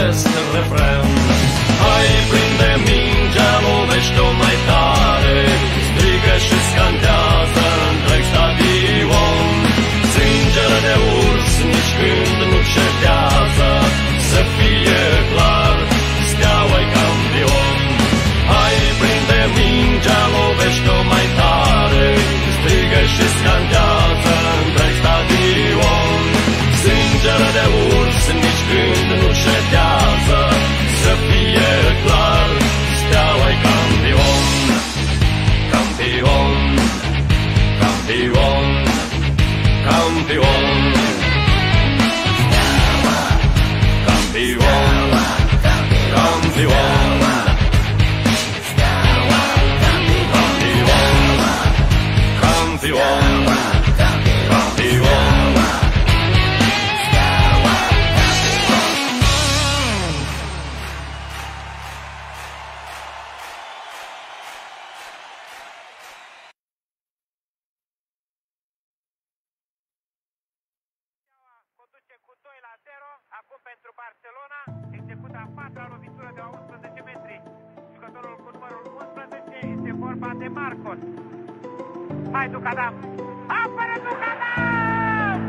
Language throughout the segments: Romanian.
acest refren. Hai, prinde mingea, lovește-o mai tare, strigă și scantează întreg stadion. Sângele de urs nici când nu cedează, să fie clar, Steaua-i campion. Hai, prinde mingea, lovește-o mai tare, strigă și scantează întreg stadion. Sângele de urs nici când nu cedează, să fie clar, Steaua-i campion. Campion, campion, campion. Steaua, campion, campion. Steaua, campion, campion, campion. Conduce cu 2-0, acum pentru Barcelona, execută a patra lovitură de la 11 metri. Jucătorul cu numărul 11 este vorba de Marcos. Hai, Ducadam! Apără Ducadam!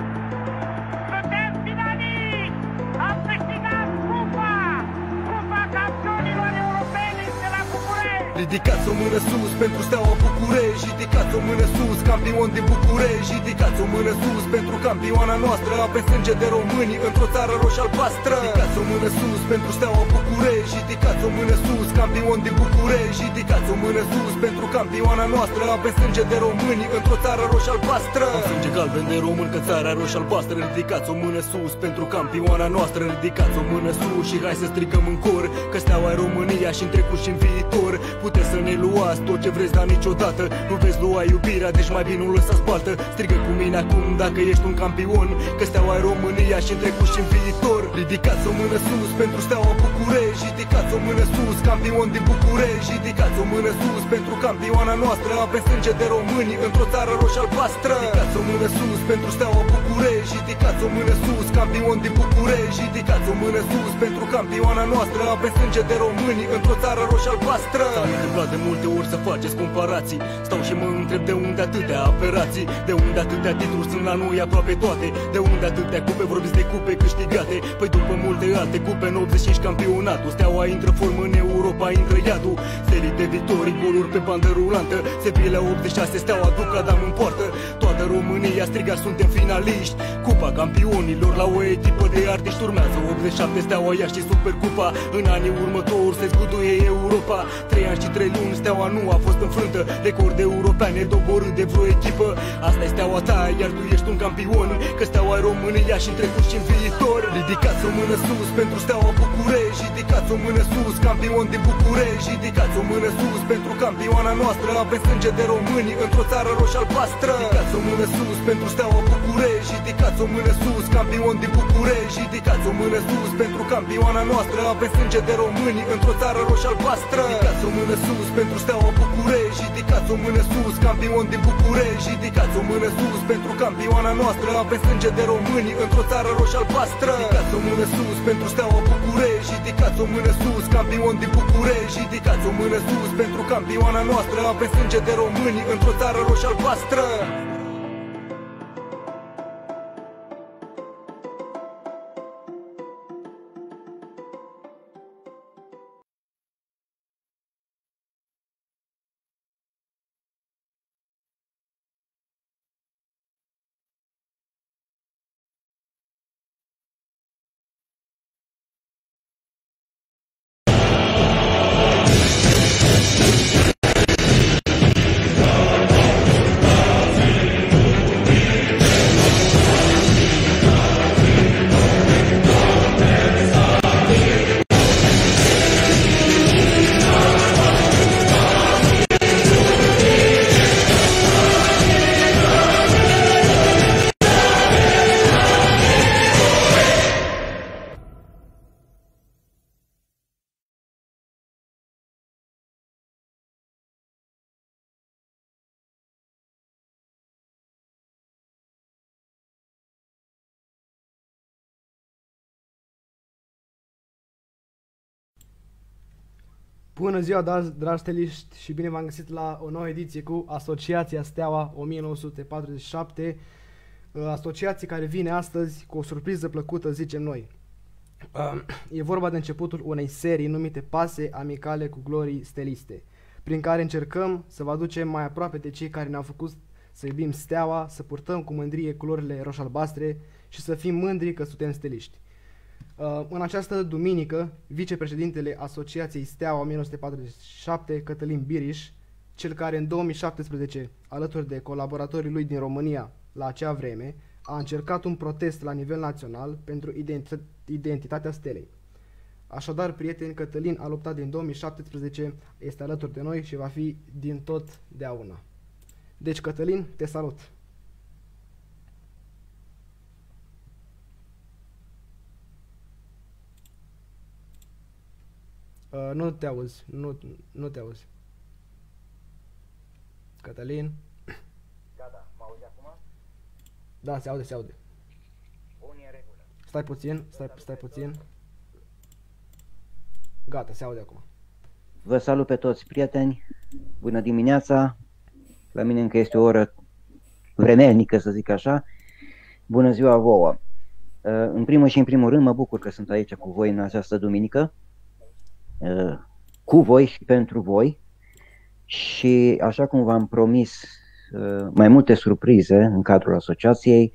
Suntem finaliști! Am câștigat cupa! Cupa campionilor europeni de la București! Ridicați o mână sus pentru Steaua București. Ridicați o mână sus, campion din București. Ridicați o mână sus pentru campioana noastră. Avem sânge de români într-o țară roșie-albastră. Ridicați o mână sus pentru Steaua București. Ridicați o mână sus, campion din București. Ridicați o mână sus pentru campioana noastră. Avem sânge de români într-o țară roșie-albastră. Am sânge galben de român că țara roșie-albastră. Ridicați o mână sus pentru campioana noastră. Ridicați o mână sus și hai să strigăm în cor că Steaua e România și în trecut și în viitor. Puteți să ne luați tot ce vreți, dar niciodată nu veți lua iubirea, deci mai bine nu lăsați baltă. Strigă cu mine acum dacă ești un campion, că Steaua e România și în trecut și în viitor. Ridicați o mână sus pentru Steaua București. Ridicați o mână sus, campion din București. Ridicați o mână sus pentru campioana noastră. Avem sânge de români într-o țară roșie-albastră. Ridicați o mână sus pentru Steaua București. Ridicați o mână sus, campion din București. Ridicați o mână sus pentru campioana noastră. Avem sânge de români într-o țară roșie-albastră. S-a întâmplat de multe ori să faceți comparații. Stau și mă întreb de unde atâtea aperații, de unde atâtea titluri sunt la noi aproape toate, de unde atâtea cupe, vorbiți de cupe câștigate. Păi după multe alte cupe, în 85 campionatul, Steaua intră formă în Europa, intră iadul. Serii de victorii, goluri pe bandă rulantă, Sevilla 86, Steaua Ducadam în poartă. Toată România striga, suntem finaliști. Cupa campionilor la o echipă de artiști. Urmează 87, Steaua ia și Supercupa. În anii următori se zguduie Europa. 3 ani și 3 luni, Steaua nu a fost înfrântă. Record european nedoborât de vreo echipă. Asta e Steaua ta, iar tu ești un campion, că Steaua e România și în trecut și în viitor. Ridicați o mână sus pentru Steaua București. Ridicați o mână sus, campion din București. Ridicați o mână sus pentru campioana noastră. Avem sânge de români într-o țară roșie-albastră. Ridicați o mână sus pentru Steaua București. Ridicați o mână sus, campion din București. Ridicați o mână sus pentru campioana noastră. Avem sânge de români într-o țară roșie-albastră. Ridicați o mână sus pentru Steaua București. Ridicați o mână sus, campion din București. Ridicați o mână sus pentru campioana noastră. Avem sânge de români într-o țară roșie-albastră. Ridicați o mână sus pentru Steaua București. Ridicați o mână sus, campion din București. Ridicați o mână sus pentru campioana noastră. Avem sânge de români într-o țară roșie-albastră. Bună ziua, dragi steliști, și bine v-am găsit la o nouă ediție cu Asociația Steaua 1947, asociație care vine astăzi cu o surpriză plăcută, zicem noi. E vorba de începutul unei serii numite Pase Amicale cu Glorii Steliste, prin care încercăm să vă aducem mai aproape de cei care ne-au făcut să iubim Steaua, să purtăm cu mândrie culorile roș-albastre și să fim mândri că suntem steliști. În această duminică, vicepreședintele Asociației Steaua 1947, Cătălin Biriș, cel care în 2017, alături de colaboratorii lui din România la acea vreme, a încercat un protest la nivel național pentru identitatea stelei. Așadar, prieteni, Cătălin a luptat din 2017, este alături de noi și va fi din totdeauna. Deci, Cătălin, te salut! Nu te auzi, nu te auzi. Cătălin? Gata, mă auzi acum? Da, se aude, se aude. Bun, e în regulă. Stai puțin, stai puțin. Gata, se aude acum. Vă salut pe toți, prieteni. Bună dimineața. La mine încă este o oră vremelnică, să zic așa. Bună ziua vouă. În primul și în primul rând mă bucur că sunt aici cu voi în această duminică. Cu voi și pentru voi. Și așa cum v-am promis mai multe surprize în cadrul asociației,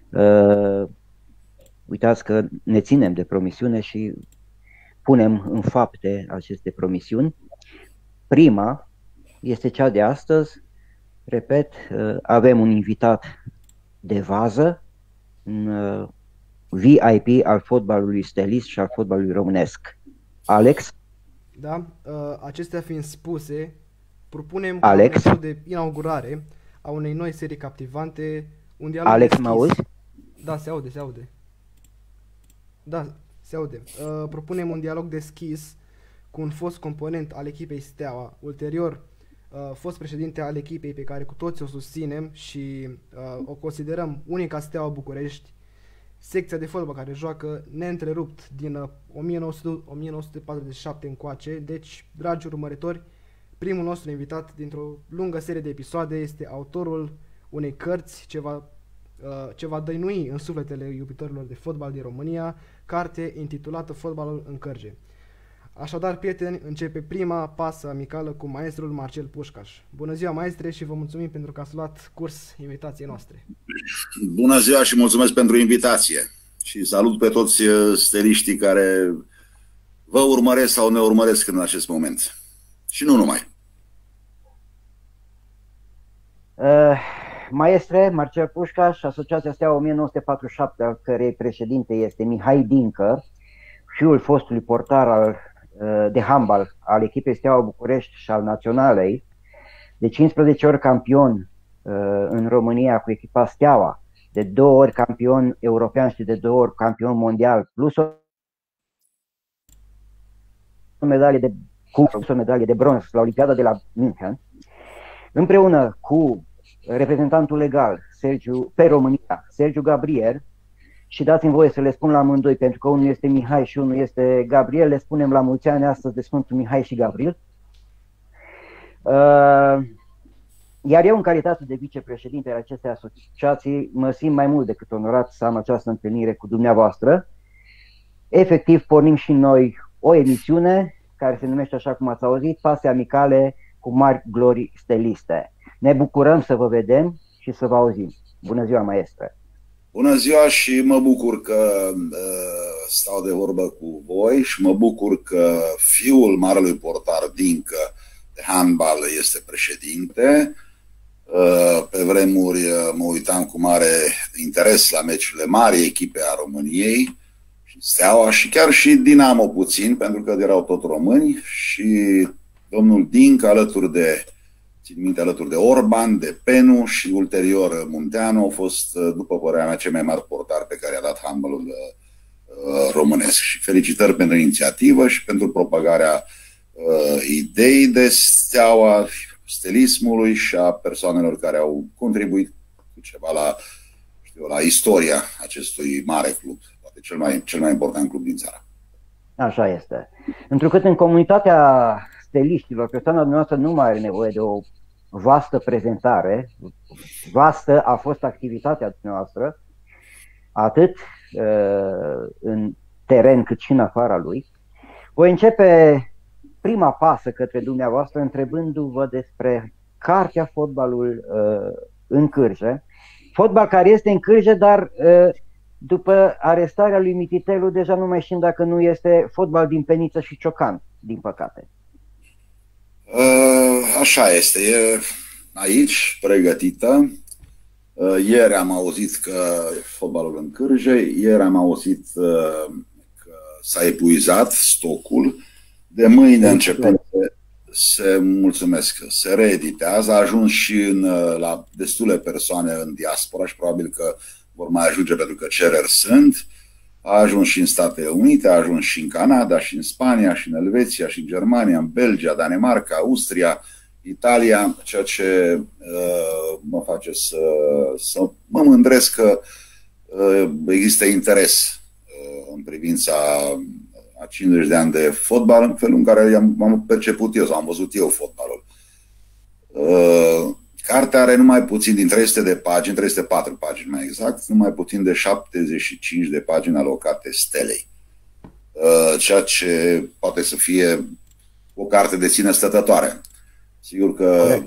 uitați că ne ținem de promisiune și punem în fapte aceste promisiuni. Prima este cea de astăzi. Repet, avem un invitat de vază, un VIP al fotbalului stelist și al fotbalului românesc. Alex? Da, acestea fiind spuse, propunem Alex, un de inaugurare a unei noi serii captivante, un dialog Alex, deschis. mă auzi? Da, se aude, se aude. Da, se aude. Propunem un dialog deschis cu un fost component al echipei Steaua, ulterior fost președinte al echipei pe care cu toți o susținem și o considerăm unica Steaua București, secția de fotbal care joacă neîntrerupt din 1947 încoace. Deci, dragi urmăritori, primul nostru invitat dintr-o lungă serie de episoade este autorul unei cărți ce va dăinui în sufletele iubitorilor de fotbal din România, carte intitulată Fotbalul în Cărge. Așadar, prieteni, începe prima pasă amicală cu maestrul Marcel Pușcaș. Bună ziua, maestre, și vă mulțumim pentru că ați luat curs invitației noastre. Bună ziua și mulțumesc pentru invitație. Și salut pe toți steliștii care vă urmăresc sau ne urmăresc în acest moment. Și nu numai. Maestre Marcel Pușcaș, Asociația Steaua 1947, al cărei președinte este Mihai Dincă, fiul fostului portar de handbal al echipei Steaua București și al Naționalei, de 15 ori campion în România cu echipa Steaua, de 2 ori campion european și de 2 ori campion mondial, plus o medalie de cupă, plus o medalie de bronz la Olimpiada de la München, împreună cu reprezentantul legal pe România, Sergiu Gabriel. Și dați-mi voie să le spun la amândoi, pentru că unul este Mihai și unul este Gabriel. Le spunem la mulți ani astăzi de Sfântul Mihai și Gabriel. Iar eu, în calitate de vicepreședinte al acestei asociații, mă simt mai mult decât onorat să am această întâlnire cu dumneavoastră. Efectiv, pornim și noi o emisiune care se numește, așa cum ați auzit, Pase Amicale cu mari glorii steliste. Ne bucurăm să vă vedem și să vă auzim. Bună ziua, maestre! Bună ziua și mă bucur că stau de vorbă cu voi și mă bucur că fiul marelui portar Dincă de handbal este președinte. Pe vremuri mă uitam cu mare interes la meciurile mari, echipe a României, și Steaua și chiar și Dinamo puțin, pentru că erau tot români, și domnul Dincă țin minte, alături de Orban, de Penu și ulterior Munteanu au fost, după părerea mea, cei mai mari portari pe care a dat handbalul românesc. Și felicitări pentru inițiativă și pentru propagarea ideii de Steaua, stelismului și a persoanelor care au contribuit cu ceva la istoria acestui mare club, poate cel mai important club din țară. Așa este. Întrucât în comunitatea steliștilor, persoana noastră nu mai are nevoie de o vastă prezentare, vastă a fost activitatea noastră, atât în teren cât și în afara lui. Voi începe prima pasă către dumneavoastră întrebându-vă despre cartea Fotbalul în Cârje. Fotbal care este în Cârje, dar după arestarea lui Mititelu deja nu mai știm dacă nu este fotbal din Peniță și Ciocan, din păcate. Așa este, e aici, pregătită. Ieri am auzit că fotbalul în Cârje, ieri am auzit că s-a epuizat stocul. De mâine începând se reeditează, a ajuns și la destule persoane în diaspora și probabil că vor mai ajunge pentru că cereri sunt. A ajuns și în Statele Unite, a ajuns și în Canada, și în Spania, și în Elveția, și în Germania, în Belgia, Danemarca, Austria, Italia, ceea ce mă face să mă mândresc că există interes în privința a 50 de ani de fotbal, în felul în care am perceput eu sau am văzut eu fotbalul. Cartea are numai puțin din 300 de pagini, 304 pagini mai exact, numai puțin de 75 de pagini alocate Stelei. Ceea ce poate să fie o carte de sine stătătoare. Sigur că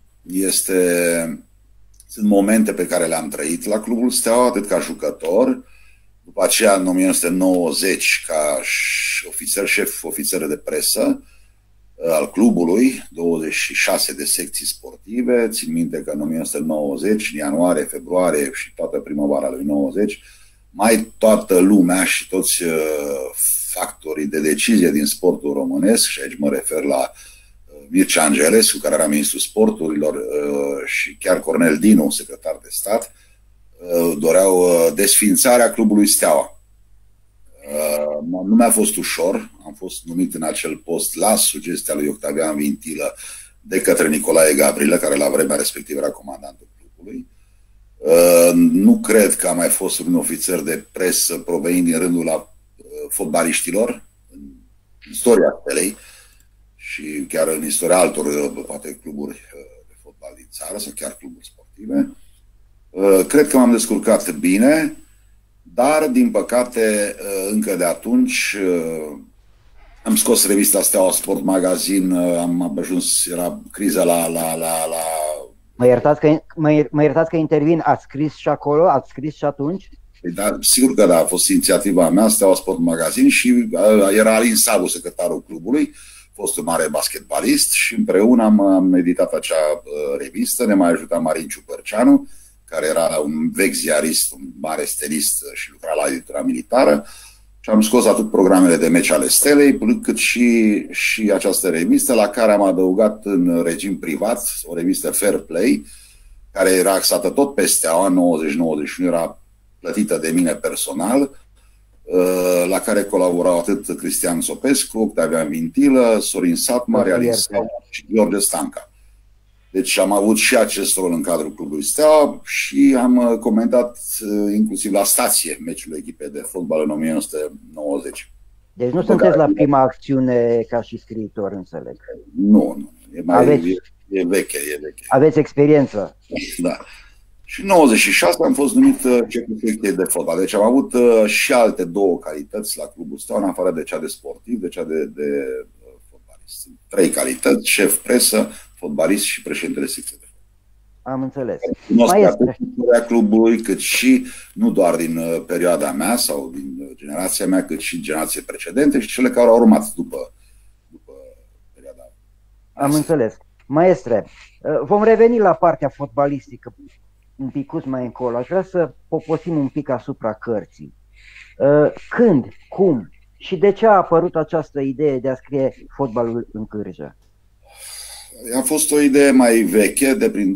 sunt momente pe care le-am trăit la Clubul Steaua, atât ca jucător, după aceea în 1990 ca șef ofițer de presă al clubului, 26 de secții sportive. Țin minte că în 1990, în ianuarie, februarie și toată primăvara lui 90, mai toată lumea și toți factorii de decizie din sportul românesc, și aici mă refer la Mircea Angelescu, care era ministrul sporturilor, și chiar Cornel Dinu, secretar de stat, doreau desființarea clubului Steaua. Nu mi-a fost ușor, am fost numit în acel post la sugestia lui Octavian Vintilă de către Nicolae Gavrilă, care la vremea respectivă era comandantul clubului. Nu cred că a mai fost un ofițer de presă provenind din rândul fotbaliștilor în istoria Stelei și chiar în istoria altor, poate, cluburi de fotbal din țară sau chiar cluburi sportive. Cred că m-am descurcat bine, dar, din păcate, încă de atunci am scos revista Steaua Sport Magazin, am ajuns, era criza la... Mă iertați că intervin, ați scris și acolo, ați scris și atunci? Da, sigur că da, a fost inițiativa mea, Steaua Sport Magazin, și era Alin Sabu, secretarul clubului, fost un mare basketbalist, și împreună am editat acea revistă. Ne mai ajuta Marin Ciupărceanu, care era un vechi ziarist, un mare stelist și lucra la editura militară, și am scos atât programele de meci ale Stelei, cât și această revistă, la care am adăugat în regim privat o revistă Fair Play, care era axată tot pe Steaua, 90-91, era plătită de mine personal, la care colaborau atât Cristian Sopescu, Octavian Vintilă, Sorin Satmar, Alin Sabu și George Stanca. Deci am avut și acest rol în cadrul clubului Steaua și am comentat inclusiv la stație meciul echipei de fotbal în 1990. Deci nu sunteți la prima acțiune ca și scriitor, înțeleg. Nu. E veche. Aveți experiență. Da. Și în 96 am fost numit șeful secției de fotbal. Deci am avut și alte două calități la clubul Steaua, în afară de cea de sportiv, de cea de fotbalist. 3 calități: șef presă, fotbalist și președintele secției de fotbal. Am înțeles. Cunosc atât istoria clubului, cât și, nu doar din perioada mea sau din generația mea, cât și generații precedente și cele care au urmat după perioada. Am înțeles. Maestre, vom reveni la partea fotbalistică un picuț mai încolo. Aș vrea să poposim un pic asupra cărții. Când, cum și de ce a apărut această idee de a scrie Fotbalul în Cârje? A fost o idee mai veche, de prin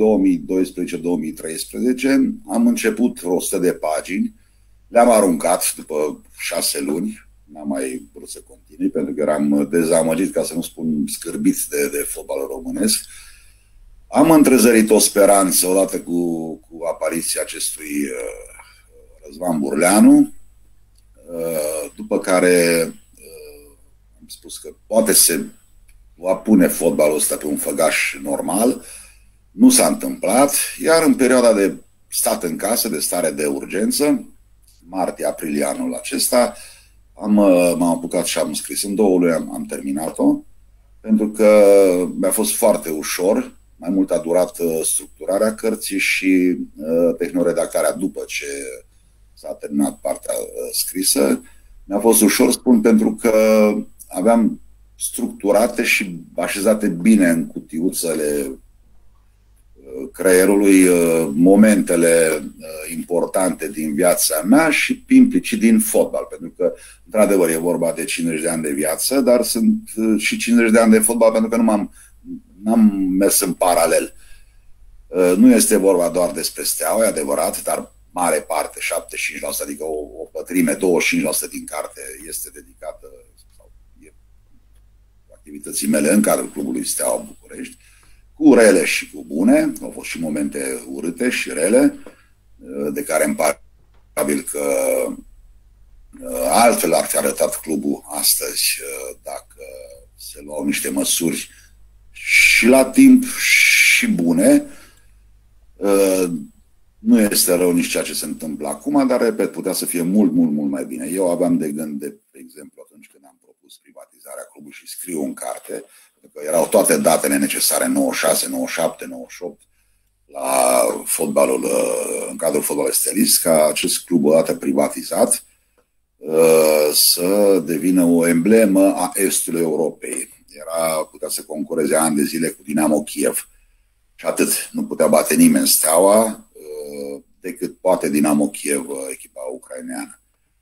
2012-2013. Am început 100 de pagini, le-am aruncat după 6 luni, n-am mai vrut să continui, pentru că eram dezamăgit, ca să nu spun scârbit de fotbalul românesc. Am întrezărit o speranță odată cu apariția acestui Răzvan Burleanu, după care am spus că poate se a pune fotbalul ăsta pe un făgaș normal. Nu s-a întâmplat, iar în perioada de stat în casă, de stare de urgență, martie-aprilie anul acesta, m-am apucat și am scris. În 2 luni am terminat-o, pentru că mi-a fost foarte ușor. Mai mult a durat structurarea cărții și tehnoredactarea după ce s-a terminat partea scrisă. Mi-a fost ușor, spun, pentru că aveam structurate și așezate bine în cutiuțele creierului momentele importante din viața mea și implicit din fotbal, pentru că, într-adevăr, e vorba de 50 de ani de viață, dar sunt și 50 de ani de fotbal, pentru că n-am mers în paralel. Nu este vorba doar despre Steaua, e adevărat, dar mare parte, 75%, adică o pătrime, 25% din carte este dedicată sau e activității mele în cadrul clubului Steaua București, cu rele și cu bune. Au fost și momente urâte și rele, de care îmi pare probabil că altfel ar fi arătat clubul astăzi dacă se luau niște măsuri și la timp și bune. Nu este rău nici ceea ce se întâmplă acum, dar, repet, putea să fie mult, mult, mult mai bine. Eu aveam de gând, de exemplu, atunci când am propus privatizarea clubului și scriu în carte, că erau toate datele necesare, 96, 97, 98, la fotbalul, în cadrul fotbalului stelist, ca acest club odată privatizat să devină o emblemă a estului Europei. Putea să concureze ani de zile cu Dinamo Kiev. Și atât. Nu putea bate nimeni Steaua decât poate Dinamo Kiev, echipa ucraineană.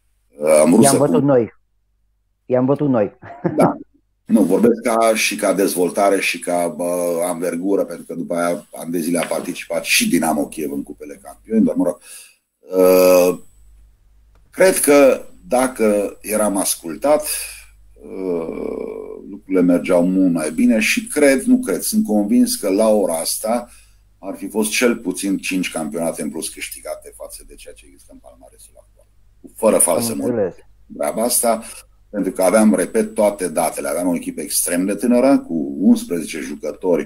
I-am bătut noi. Da. Nu, vorbesc ca dezvoltare și ca anvergură, pentru că după aia ani de zile a participat și Dinamo Kiev în cupele campioni, dar mă rog. Cred că dacă eram ascultat, lucrurile mergeau mult mai bine și sunt convins că la ora asta ar fi fost cel puțin 5 campionate în plus câștigate față de ceea ce există în palmaresul actual. Fără falsă treaba asta, pentru că aveam, repet, toate datele. Aveam o echipă extrem de tânără, cu 11 jucători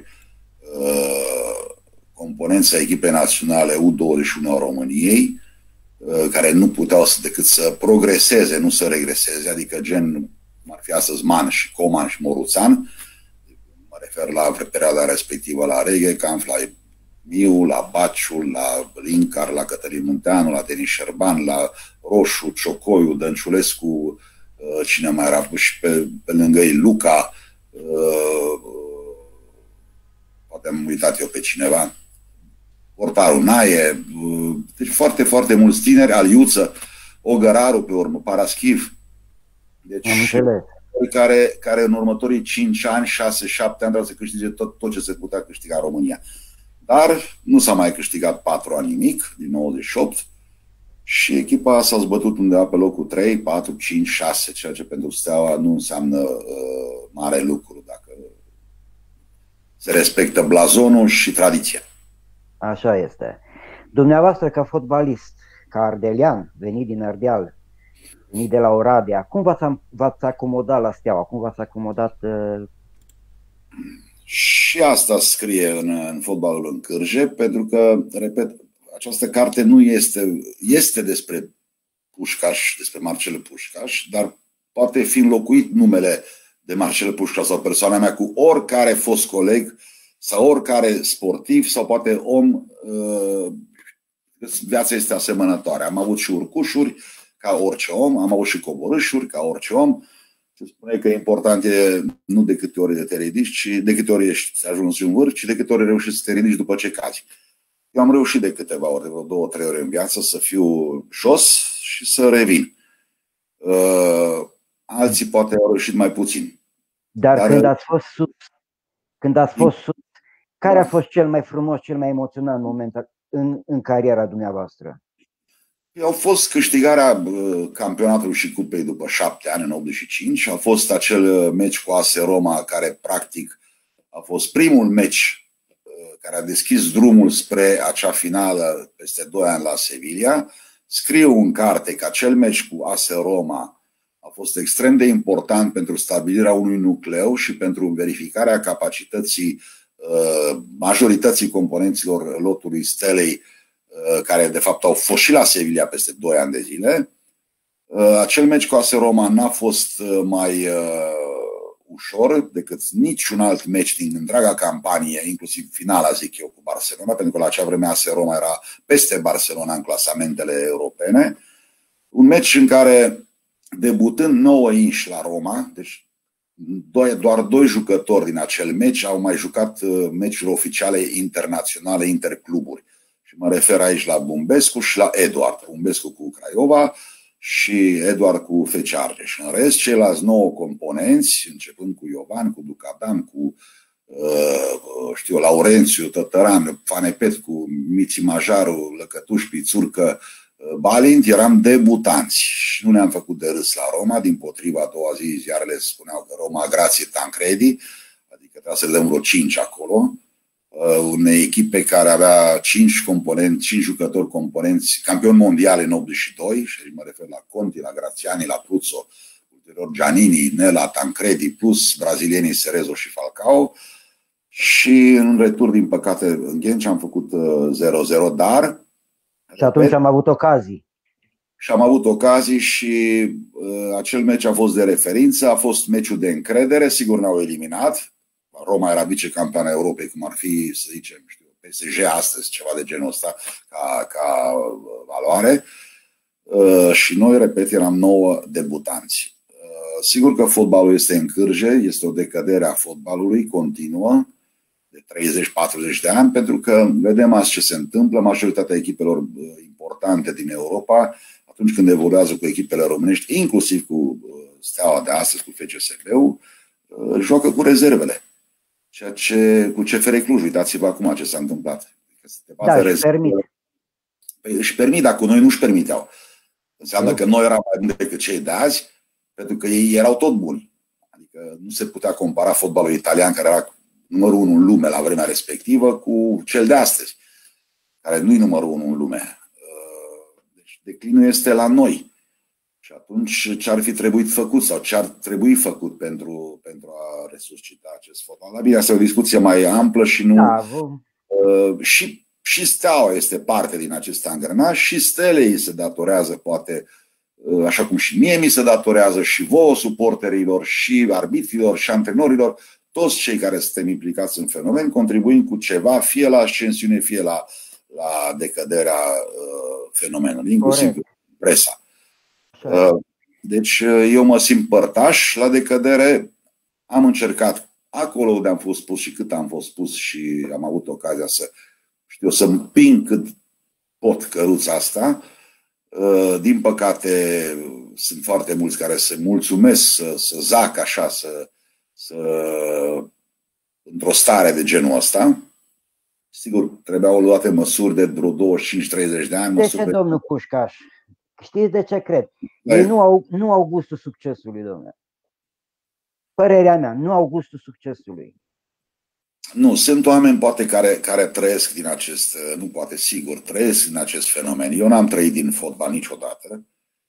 componența echipei naționale U21 a României, care nu puteau decât să progreseze, nu să regreseze, adică gen, ar fi astăzi Man și Coman și Moruțan, mă refer la perioada respectivă la Reghecanf, la Miu, la Baciu, la Lincar, la Cătălin Munteanu, la Denis Șerban, la Roșu, Ciocoiu, Dănciulescu, cine mai era și pe lângă ei, Luca, poate am uitat eu pe cineva, portarul Naie, deci foarte, foarte mulți tineri, Aliuță, Ogăraru pe urmă, Paraschiv, deci care în următorii 5 ani, 6-7 ani vreau să câștige tot ce se putea câștiga în România. Dar nu s-a mai câștigat 4 ani nimic, din 98, și echipa s-a zbătut undeva pe locul 3, 4, 5, 6, ceea ce pentru Steaua nu înseamnă mare lucru dacă se respectă blazonul și tradiția. Așa este. Dumneavoastră, ca fotbalist, ca ardelean, venit din Ardeal, venit de la Oradea, cum v-ați acomodat la Steaua? Cum v-ați acomodat? Și asta scrie în Fotbalul în Cârje, pentru că, repet, această carte nu este despre Pușcaș, despre Marcel Pușcaș, dar poate fi înlocuit numele de Marcel Pușcaș sau persoana mea cu oricare fost coleg sau oricare sportiv sau poate om. Viața este asemănătoare. Am avut și urcușuri ca orice om, am avut și coborâșuri ca orice om. Se spune că important e nu de câte ori te ridici, ci de câte ori ești ajuns în vârf, ci de câte ori reușești să te ridici după ce cazi. Eu am reușit de câteva ori, de vreo 2-3 ori în viață, să fiu jos și să revin. Alții poate au reușit mai puțin. Dar când ați fost sus, care a fost cel mai frumos, cel mai emoționant moment în cariera dumneavoastră? Au fost câștigarea campionatului și cupei după 7 ani, în 85. A fost acel meci cu AS Roma, care practic a fost primul meci care a deschis drumul spre acea finală peste 2 ani la Sevilla. Scriu în carte că acel meci cu AS Roma a fost extrem de important pentru stabilirea unui nucleu și pentru verificarea capacității majorității componenților lotului Stelei, care de fapt au fost și la Sevilla peste 2 ani de zile. Acel meci cu AS Roma n-a fost mai ușor decât niciun alt meci din întreaga campanie, inclusiv finala, zic eu, cu Barcelona, pentru că la acea vreme AS Roma era peste Barcelona în clasamentele europene. Un meci în care, debutând 9 inși la Roma, deci doar 2 jucători din acel meci au mai jucat meciuri oficiale internaționale intercluburi. Și mă refer aici la Bumbescu și la Eduard. Bumbescu cu Craiova și Eduard cu FC Argeș. În rest, ceilalți 9 componenți, începând cu Iovan, cu Ducadan, cu Laurențiu, Tătăran, Fanepetcu, Miți Majaru, Lăcătuș, Pițurcă, Balint, eram debutanți și nu ne-am făcut de râs la Roma. Dimpotriva, a doua zi ziarele spuneau că Roma grație Tancredi, adică trebuia să le dăm vreo 5 acolo, unei echipe care avea 5 jucători componenți, campioni mondiali în 82, și mă refer la Conti, la Graziani, la Pruzzo, ulterior Giannini, Nela, Tancredi, plus brazilienii Cerezo și Falcao. Și în retur, din păcate, în Ghenci am făcut 0-0, dar și atunci am avut ocazii. Și am avut ocazii și acel meci a fost de referință, a fost meciul de încredere, sigur ne-au eliminat. Roma era vicecampioana Europei, cum ar fi, să zicem, PSG astăzi, ceva de genul ăsta, ca valoare. Și noi, repet, eram 9 debutanți. Sigur că fotbalul este în cârje, este o decădere a fotbalului continuă, de 30-40 de ani, pentru că vedem azi ce se întâmplă. Majoritatea echipelor importante din Europa, atunci când evoluează cu echipele românești, inclusiv cu Steaua de astăzi, cu FCSB-ul, joacă cu rezervele. Ceea ce cu CFR Cluj, uitați-vă acum ce s-a întâmplat. Da, își permit. Păi își permit, dar cu noi nu își permiteau. Înseamnă că noi eram mai buni decât cei de azi, pentru că ei erau tot buni. Adică nu se putea compara fotbalul italian, care era numărul 1 în lume la vremea respectivă, cu cel de astăzi, care nu e numărul 1 în lume. Deci declinul este la noi. Și atunci ce ar fi trebuit făcut sau ce ar trebui făcut pentru a resuscita acest fotbal? Dar bine, asta e o discuție mai amplă și nu... Da, și Steaua este parte din acest angrenaj și Stelei se datorează, poate, așa cum și mie mi se datorează, și vouă, suporterilor, și arbitrilor, și antrenorilor, toți cei care suntem implicați în fenomen, contribuind cu ceva, fie la ascensiune, fie la decăderea fenomenului, inclusiv presa. Deci eu mă simt părtaș la decădere. Am încercat acolo unde am fost pus și cât am fost pus și am avut ocazia să împing cât pot căruța asta. Din păcate sunt foarte mulți care se mulțumesc să zac așa, într-o stare de genul ăsta. Sigur, trebuiau luate măsuri de vreo 25-30 de ani. De ce, domnul Pușcaș? Știți de ce cred? Ei nu au gustul succesului, domnule. Părerea mea, nu au gustul succesului. Nu, sunt oameni poate care trăiesc din acest, nu poate, sigur, trăiesc din acest fenomen. Eu n-am trăit din fotbal niciodată.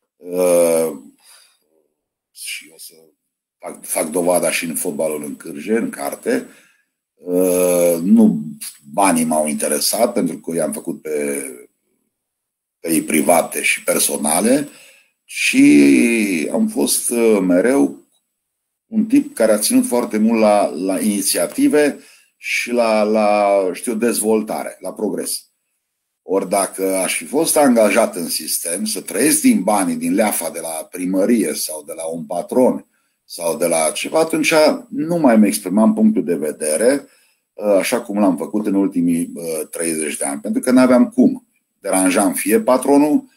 Și o să fac dovada și în fotbalul în cârje, în carte. Nu banii m-au interesat, pentru că i-am făcut pe ei private și personale, și am fost mereu un tip care a ținut foarte mult la inițiative și la dezvoltare, la progres. Ori dacă aș fi fost angajat în sistem, să trăiesc din banii, din leafa de la primărie sau de la un patron sau de la ceva, atunci nu mai îmi exprimam punctul de vedere așa cum l-am făcut în ultimii 30 de ani, pentru că n-aveam cum. Deranjam fie patronul,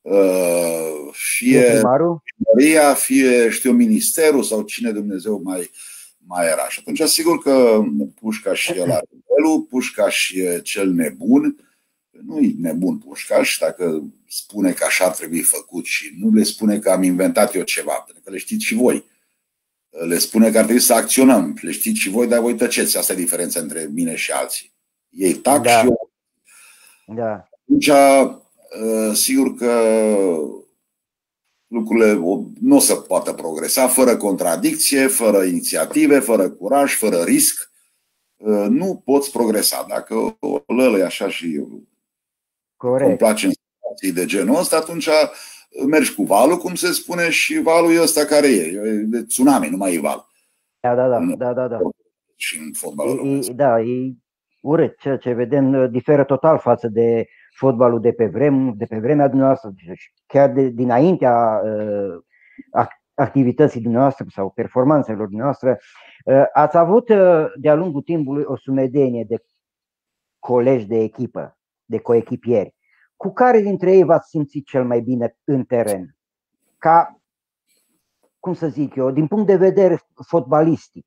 fie primăria, fie ministerul sau cine Dumnezeu mai era. Și atunci sigur că Pușcaș e la nivelul, Pușcaș e cel nebun. Nu-i nebun Pușcaș dacă spune că așa ar trebui făcut și nu le spune că am inventat eu ceva, pentru că le știți și voi. Le spune că ar trebui să acționăm, le știți și voi, dar voi tăceți. Asta e diferența între mine și alții. Ei tac și eu. Da. Atunci, sigur că lucrurile nu o să poată progresa fără contradicție, fără inițiative, fără curaj, fără risc. Nu poți progresa. Dacă o lălăi așa și îmi place în situații de genul ăsta, atunci mergi cu valul, cum se spune, și valul e ăsta care e tsunami, nu mai e val. Da. Și în fotbalul da, e urât. Ceea ce vedem diferă total față de fotbalul de pe vremea dumneavoastră, chiar dinaintea activității dumneavoastră sau performanțelor dumneavoastră. Ați avut de-a lungul timpului o sumedenie de colegi de echipă, de coechipieri. Cu care dintre ei v-ați simțit cel mai bine în teren? Ca, cum să zic eu, din punct de vedere fotbalistic.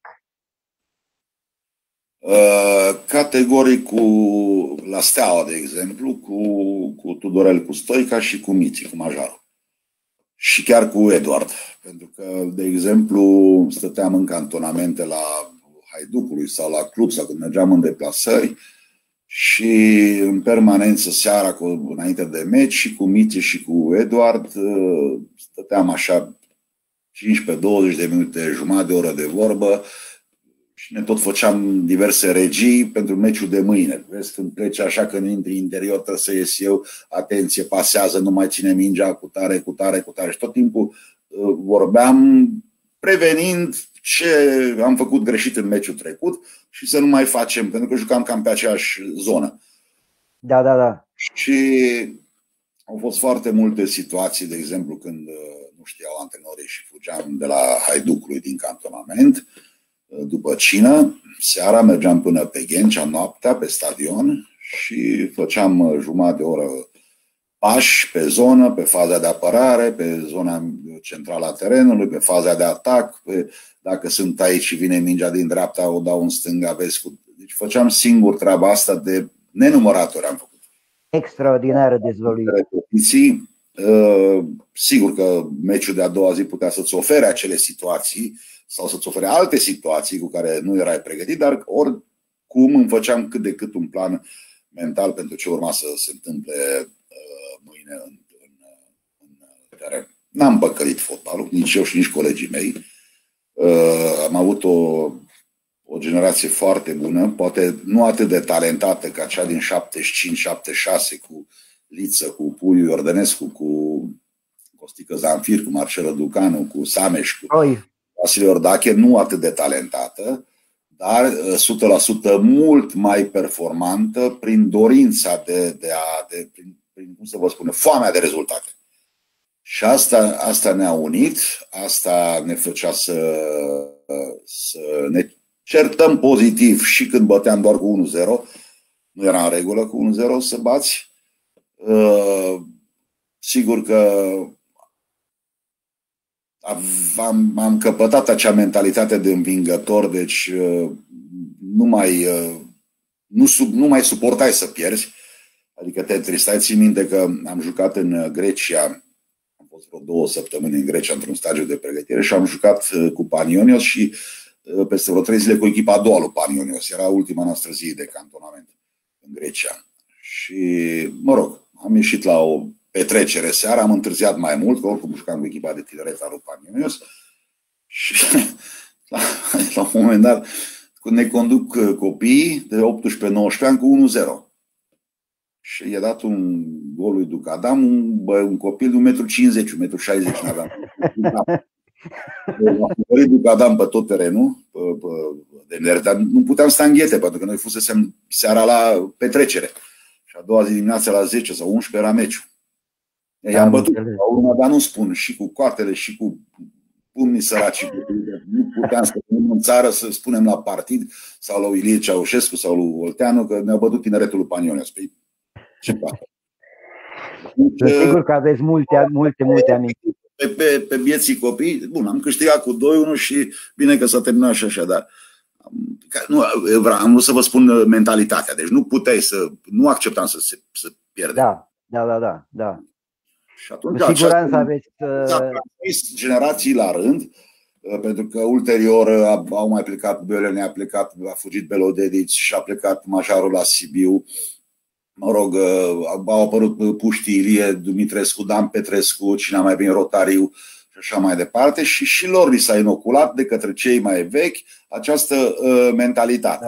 Categoric la Steaua, de exemplu, cu Tudorel, cu Stoica și cu Miți, cu Majaru. Și chiar cu Eduard. Pentru că, de exemplu, stăteam în cantonamente la Haiducului sau la club sau când mergeam în deplasări și în permanență seara înainte de meci și cu Miți și cu Eduard stăteam așa 15-20 de minute, jumătate de oră de vorbă și ne tot făceam diverse regii pentru meciul de mâine. Vezi, când pleci așa, când intri în interior, trebuie să ies eu, atenție, pasează, nu mai ține mingea, cu tare. Și tot timpul vorbeam prevenind ce am făcut greșit în meciul trecut și să nu mai facem, pentru că jucam cam pe aceeași zonă. Da. Și au fost foarte multe situații, de exemplu, când nu știau antrenorii și fugeam de la Haiducului din cantonament, după cină, seara mergeam până pe Ghencea, noaptea, pe stadion și făceam jumătate de oră pași pe zonă, pe faza de apărare, pe zona centrală a terenului, pe faza de atac, dacă sunt aici și vine mingea din dreapta, o dau în stânga, vezi. Deci făceam singur treaba asta de nenumărate ori am făcut. Extraordinară dezvăluire. Sigur că meciul de a doua zi putea să-ți ofere acele situații sau să-ți ofere alte situații cu care nu erai pregătit, dar oricum îmi făceam cât de cât un plan mental pentru ce urma să se întâmple mâine în teren. N-am păcălit fotbalul, nici eu și nici colegii mei. Am avut o generație foarte bună, poate nu atât de talentată ca cea din 75-76 cu Liță, cu Puiu Iordănescu, cu Costică Zanfir, cu Marcel Răducanu, cu Sameș, cu Vasile Ordache, nu atât de talentată, dar 100% mult mai performantă prin dorința prin cum să vă spune, foamea de rezultate. Și asta ne-a unit, asta ne făcea să ne certăm pozitiv și când băteam doar cu 1-0, nu era în regulă cu 1-0 să bați. Sigur că am căpătat acea mentalitate de învingător, deci nu mai suportai să pierzi, adică te întristai. Ții minte că am jucat în Grecia, am fost vreo 2 săptămâni în Grecia într-un stagiu de pregătire și am jucat cu Panionios și peste vreo 3 zile cu echipa a doua lui Panionios. Era ultima noastră zi de cantonament în Grecia. Și, mă rog, am ieșit la o petrecere seara, am întârziat mai mult, că oricum jucam cu echipa de tineret a lui Panionios. Și la un moment dat ne conduc copiii de 18-19 ani cu 1-0. Și i-a dat un gol lui Ducadam, un copil de 1,50 m, 1,60 m n-aveam. A făcut Ducadam pe tot terenul, dar nu puteam sta în ghete, pentru că noi fusesem seara la petrecere. Și a doua zi dimineața la 10 sau 11 era meciul. I-am bătut la urmă, dar nu spun, și cu coartele și cu pumnii săraci. Nu puteam să venim în țară să spunem la partid sau la Ilie Ceaușescu sau lui Olteanu că ne-au bătut tineretul lui Panionios. Păi, ce poate? Sigur că aveți multe amintiri. Pe vieții copii, bun, am câștigat cu 2-1 și bine că s-a terminat și așa, dar am vrut să vă spun mentalitatea. Deci nu puteai nu acceptam să pierdem. Da. Și atunci, cu siguranță aveți generații la rând, pentru că ulterior au mai plecat Belene, a fugit Belodedici și a plecat Majarul la Sibiu. mă rog, au apărut Puști Ilie, Dumitrescu, Dan Petrescu, cine mai bine Rotariu și așa mai departe, și lor li s-a inoculat de către cei mai vechi această mentalitate.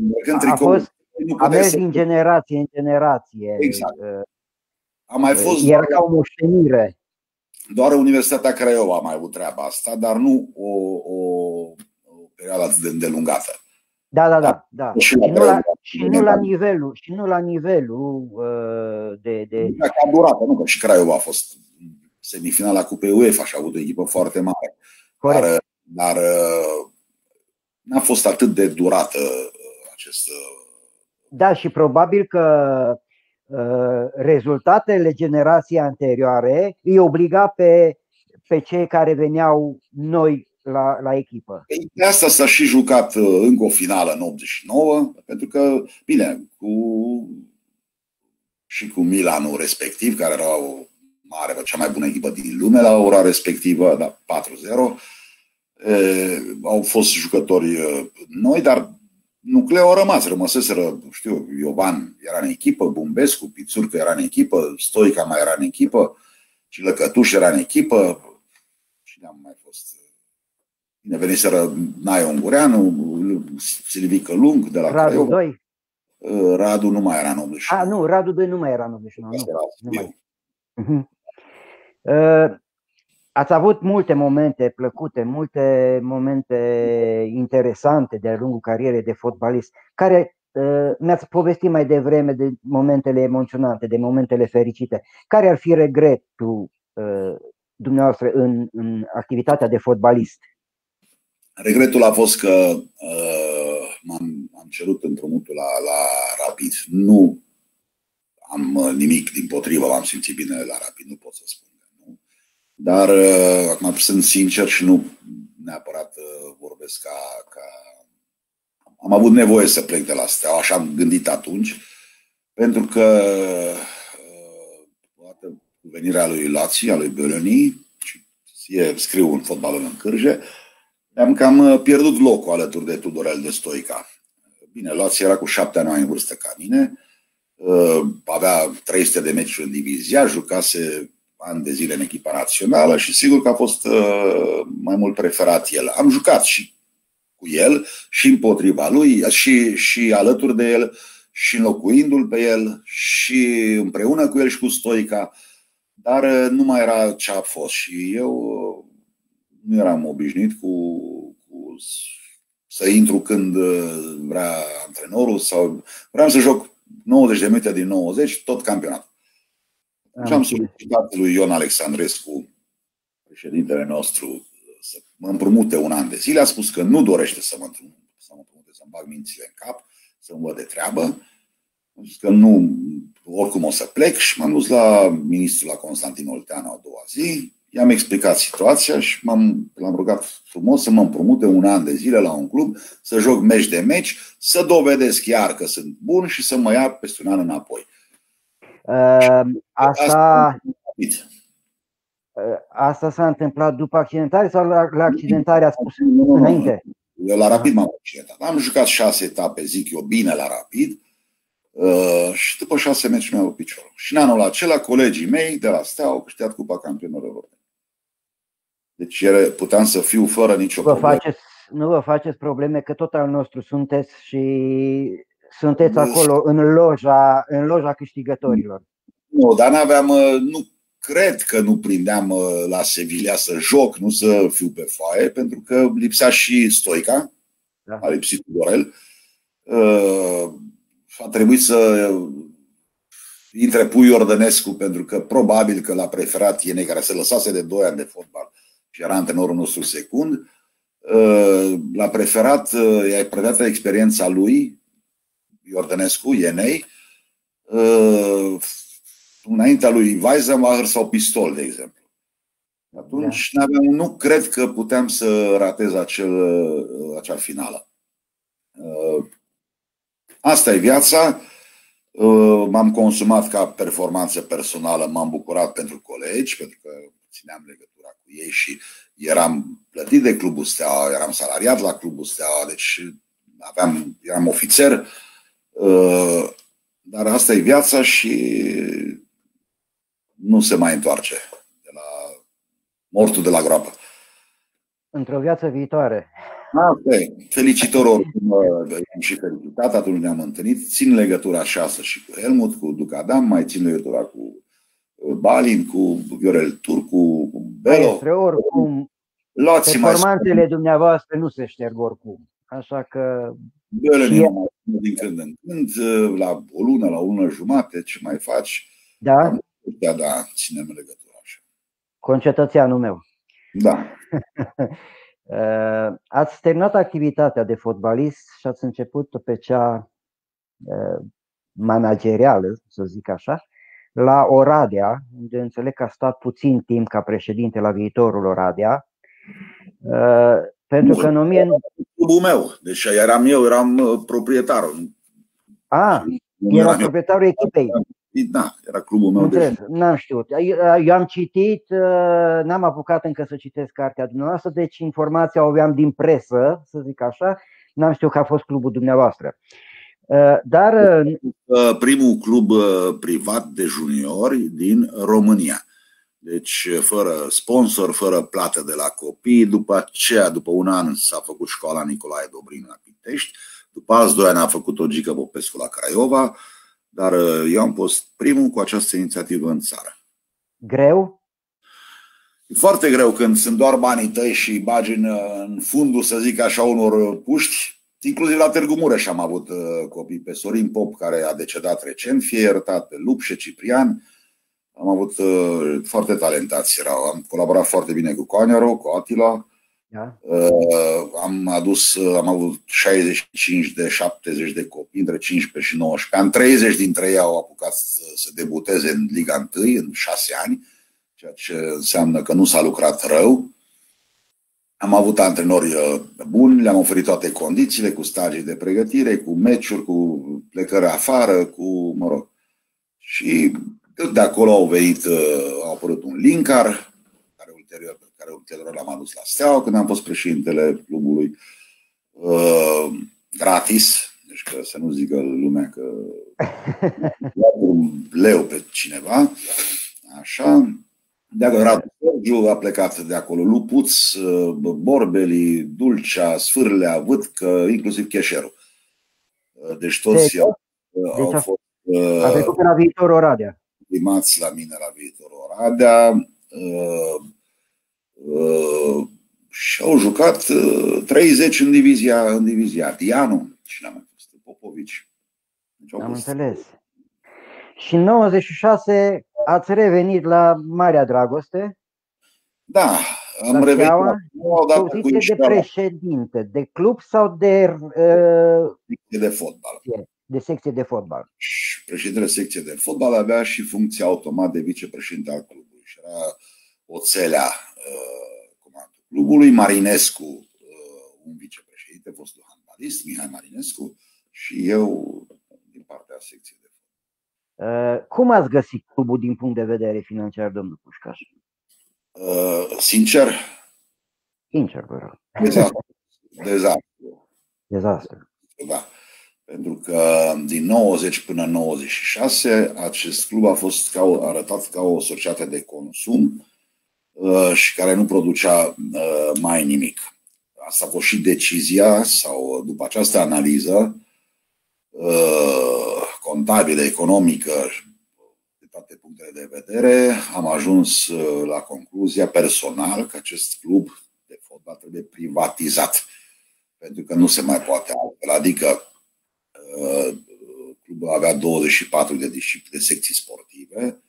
A mers din generație în generație. Exact. A mai fost era ca o moștenire. Doar Universitatea Craiova a mai avut treaba asta, dar nu o perioadă atât de îndelungată. Da. Și nu la nivelul de a durat, nu că și Craiova a fost semifinala Cupei UEFA și a avut o echipă foarte mare. Dar n-a fost atât de durată acest. Da, și probabil că rezultatele generației anterioare îi obliga pe cei care veneau noi la echipă. De asta s-a și jucat încă o finală în 89, pentru că, bine, și cu Milanul respectiv, care era o cea mai bună echipă din lume la ora respectivă, da, 4-0, au fost jucători noi, dar nucleul a rămas, rămăseseră, știu, Iovan era în echipă, Bumbescu, Pițurcă era în echipă, Stoica mai era în echipă, Cilăcătuș era în echipă, cine am mai fost? Bine, veniseră Naio Ungureanu, Silvică Lung de la Radu 2. Radu nu mai era în 89. Nu, Radu 2 nu mai era în 89. Ați avut multe momente plăcute, multe momente interesante de-a lungul carierei de fotbalist, care mi-ați povestit mai devreme de momentele emoționante, de momentele fericite. Care ar fi regretul dumneavoastră în activitatea de fotbalist? Regretul a fost că am cerut împrumutul la Rapid. Nu am nimic, dimpotrivă, m-am simțit bine la Rapid, nu pot să spun. Dar acum sunt sincer și nu neapărat vorbesc ca... Am avut nevoie să plec de la Steaua, așa am gândit atunci, pentru că cu venirea lui Laci, a lui Beloni, și scriu în Fotbalul în Cârje, am cam pierdut locul alături de Tudorel de Stoica. Bine, Laci era cu 7 ani în vârstă ca mine, avea 300 de meciuri în divizia, jucase ani de zile în echipa națională și sigur că a fost mai mult preferat el. Am jucat și cu el, și împotriva lui, și alături de el, și înlocuindu-l pe el, și împreună cu el și cu Stoica, dar nu mai era ce a fost și eu nu eram obișnuit cu să intru când vrea antrenorul sau vreau să joc 90 de minute din 90, tot campionatul. Și am solicitat lui Ion Alexandrescu, președintele nostru, să mă împrumute un an de zile. A spus că nu dorește să mă împrumute, să-mi bag mințile în cap, să-mi văd de treabă. Am zis că nu, oricum o să plec și m-am dus la ministrul, la Constantin Olteanu, a doua zi. I-am explicat situația și l-am rugat frumos să mă împrumute un an de zile la un club, să joc meci de meci, să dovedesc chiar că sunt bun și să mă ia peste un an înapoi. Asta s-a întâmplat după accidentare sau la accidentare a spus înainte? Eu la Rapid m-am accidentat. Am jucat 6 etape, zic eu, bine la Rapid și după 6 meciuri mi-au rupt piciorul. Și în anul acela colegii mei de la Steaua au câștigat Cupa Campionilor Europeni. Deci puteam să fiu fără nicio problemă. Nu vă faceți probleme că tot al nostru sunteți și sunteți acolo în loja câștigătorilor. Nu, dar nu cred că nu prindeam la Sevilla să joc, nu să fiu pe foaie, pentru că lipsea și Stoica, da. A lipsit Tudorel. A trebuit să intre Pui Ordănescu, pentru că probabil că l-a preferat Ienei, care se lăsase de 2 ani de fotbal și era antrenorul nostru secund. L-a preferat, i-a predat experiența lui, Iordănescu, Ienei, înaintea lui Weizenbacher sau Pistol, de exemplu. Atunci nu cred că puteam să ratez acea finală. Asta e viața. M-am consumat ca performanță personală, m-am bucurat pentru colegi, pentru că țineam legătura cu ei și eram plătit de Clubul Steaua, eram salariat la Clubul Steaua, deci eram ofițer. Dar asta e viața și nu se mai întoarce de la mortul de la groapă. Într-o viață viitoare. Felicitări oricum, am și felicitat, atunci ne-am întâlnit. Țin legătura așa și cu Helmut, cu Duc Adam, mai țin legătura cu Balin, cu Viorel Turcu, cu Belo. Oricum, performanțele dumneavoastră nu se șterg oricum. Așa că... Din când în când, la o lună, la o lună jumate, ce mai faci? Da? Da, ținem legătura așa. Concetățeanul meu. Da. Ați terminat activitatea de fotbalist și ați început pe cea managerială, să zic așa, la Oradea, unde înțeleg că a stat puțin timp ca președinte la Viitorul Oradea. Pentru că în clubul meu, deci eram proprietarul. Era proprietarul echipei. Da, era clubul meu. N-am știut. Eu am citit, n-am apucat încă să citesc cartea dumneavoastră, deci informația o aveam din presă, să zic așa. N-am știut că a fost clubul dumneavoastră. Dar primul club privat de juniori din România. Deci fără sponsor, fără plată de la copii. După aceea, după un an, s-a făcut școala Nicolae Dobrin la Pitești. După alți 2 ani a făcut o Gică Popescu la Craiova. Dar eu am fost primul cu această inițiativă în țară. Greu? E foarte greu când sunt doar banii tăi și bagi în fundul, să zic așa, unor puști. Inclusiv la Târgu Mureș am avut copii, pe Sorin Pop, care a decedat recent, fie iertat, pe Lupșe Ciprian. Am avut foarte talentați erau. Am colaborat foarte bine cu Coaneru, cu Atila. Da. Am avut 65 de 70 de copii între 15 și 19 ani. 30 dintre ei au apucat să debuteze în Liga 1 în 6 ani, ceea ce înseamnă că nu s-a lucrat rău. Am avut antrenori buni, le-am oferit toate condițiile, cu stagii de pregătire, cu meciuri, cu plecări afară, cu, mă rog. Și de acolo au apărut un Linkar, care ulterior l-am adus la Steaua când am fost președintele clubului, gratis, deci că să nu zică lumea că un leu pe cineva, așa. De acolo Radu Sergiu a plecat de acolo, Lupuț, Borbeli, Dulcea, Sfârlea, Vâtcă, inclusiv Cheșerul. Deci toți au fost a trecut pe la Viitorul Oradea. Primați la mine la Viitorul Oradea. Și au jucat 30 în divizia Dianu și n-am mai fost Popovici. Deci am înțeles. Și în 96 ați revenit la Marea Dragoste. Da, am revenit de președinte, de club sau de secție de fotbal. De secție de fotbal. Și președintele secției de fotbal avea și funcția automat de vicepreședinte al clubului. Și era Oțelea comandul clubului, Marinescu, un vicepreședinte, fostul handbalist, Mihai Marinescu, și eu din partea secției de fotbal. Cum ați găsit clubul din punct de vedere financiar, domnul Pușcaș? Sincer, vă rog. Dezastru. Da. Pentru că din 90 până 96 acest club a fost arătat ca o societate de consum și care nu producea mai nimic. Asta a fost și decizia, sau după această analiză contabilă, economică, de toate punctele de vedere, am ajuns la concluzia personal că acest club de fotbal trebuie privatizat. Pentru că nu se mai poate altfel. Adică clubul avea 24 de secții sportive.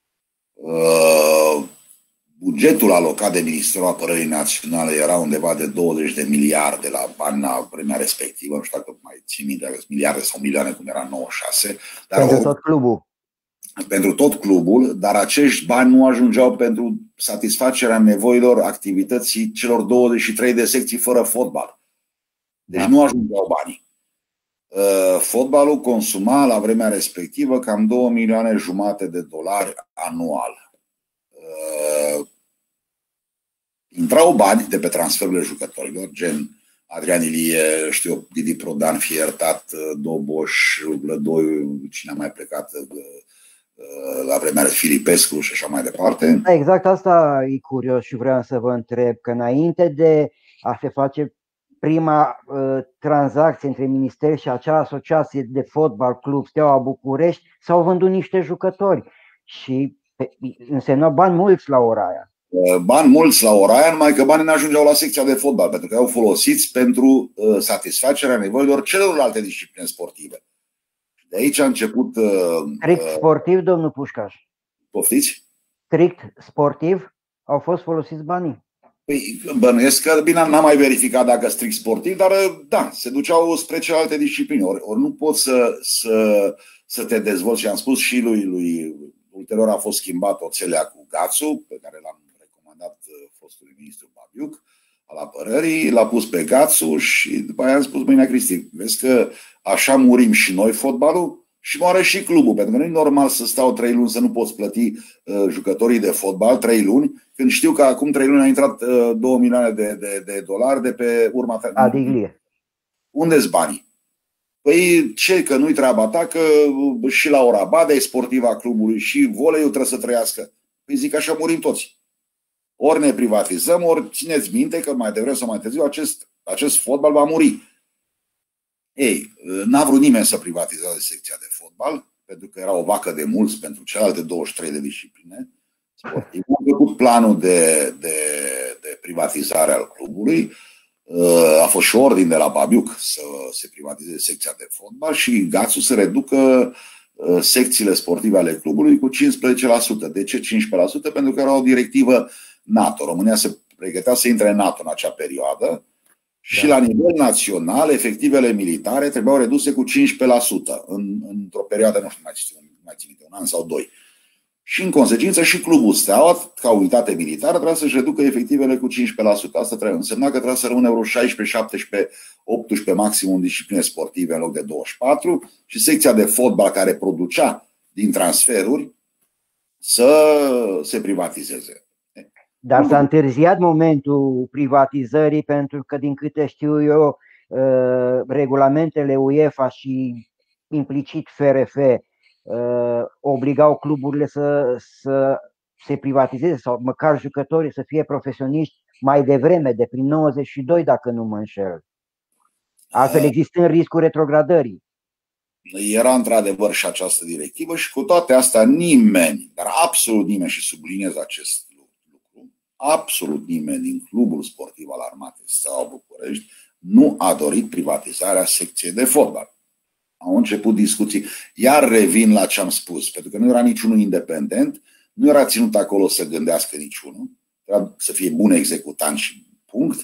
Bugetul alocat de Ministerul Apărării Naționale era undeva de 20 de miliarde la bani la vremea respectivă. Nu știu dacă mai țin minte, dacă sunt miliarde sau milioane, cum era în 96. Dar pentru tot clubul. Pentru tot clubul, dar acești bani nu ajungeau pentru satisfacerea nevoilor activității celor 23 de secții fără fotbal. Deci nu ajungeau banii. Fotbalul consuma la vremea respectivă cam 2,5 milioane de dolari anual. Intrau bani de pe transferurile jucătorilor, gen Adrian Ilie, știu, Didi Prodan, fie iertat, Doboș, Blădoiu, cine a mai plecat la vremea lui Filipescu și așa mai departe. Da, exact asta e curios și vreau să vă întreb, că înainte de a se face prima tranzacție între minister și acea asociație de fotbal club Steaua București, s-au vândut niște jucători și însemna bani mulți la ora aia. Bani mulți la ora aia, numai că banii nu ajungeau la secția de fotbal, pentru că au folosiți pentru satisfacerea nevoilor celorlalte discipline sportive. De aici a început... Strict sportiv, domnul Pușcaș? Poftiți? Strict sportiv au fost folosiți banii? Păi, bănuiesc că, bine, n-am mai verificat dacă strict sportiv, dar da, se duceau spre celelalte discipline. Ori nu poți să te dezvolți. Și am spus și lui ulterior a fost schimbat oțelea cu Gațu, pe care l-am recomandat fostului ministru Babiuc al apărării, l-a pus pe Gațu și după aia am spus, băi, Cristi, vezi că așa murim și noi fotbalul și moare și clubul, pentru că nu e normal să stau 3 luni să nu poți plăti jucătorii de fotbal 3 luni, când știu că acum 3 luni a intrat 2 milioane de dolari de pe urma... Adiglie. Unde-s banii? Păi ce, că nu-i treaba ta, că și la ora Badea e sportiva clubului și voleiul trebuie să trăiască. Păi zic, așa murim toți. Ori ne privatizăm, ori țineți minte că mai devreme sau mai târziu acest fotbal va muri. Ei, n-a vrut nimeni să privatizeze secția de fotbal, pentru că era o vacă de mulți pentru celelalte 23 de discipline sportive. Am făcut planul de privatizare al clubului. A fost și ordin de la Babiuc să se privatizeze secția de fotbal și Gațu să reducă secțiile sportive ale clubului cu 15%. De ce 15%? Pentru că era o directivă NATO. România se pregătea să intre în NATO în acea perioadă și la nivel național efectivele militare trebuiau reduse cu 15% într-o perioadă, nu știu, mai țin minte, un an sau 2. Și în consecință și clubul Steaua, ca unitate militară, trebuia să-și reducă efectivele cu 15%. Asta trebuie însemna că trebuia să rămână vreo 16, 17, 18 maxim în discipline sportive în loc de 24 și secția de fotbal care producea din transferuri să se privatizeze. Dar s-a întârziat momentul privatizării pentru că, din câte știu eu, regulamentele UEFA și implicit FRF obligau cluburile să se privatizeze sau măcar jucătorii să fie profesioniști mai devreme, de prin 92, dacă nu mă înșel. Altfel existând riscul retrogradării. Era într-adevăr și această directivă și cu toate astea nimeni, dar absolut nimeni, și subliniez acest lucru, absolut nimeni din clubul sportiv al Armatei Steaua București nu a dorit privatizarea secției de fotbal. Au început discuții, iar revin la ce am spus, pentru că nu era niciunul independent, nu era ținut acolo să gândească niciunul, era să fie bun executant și punct.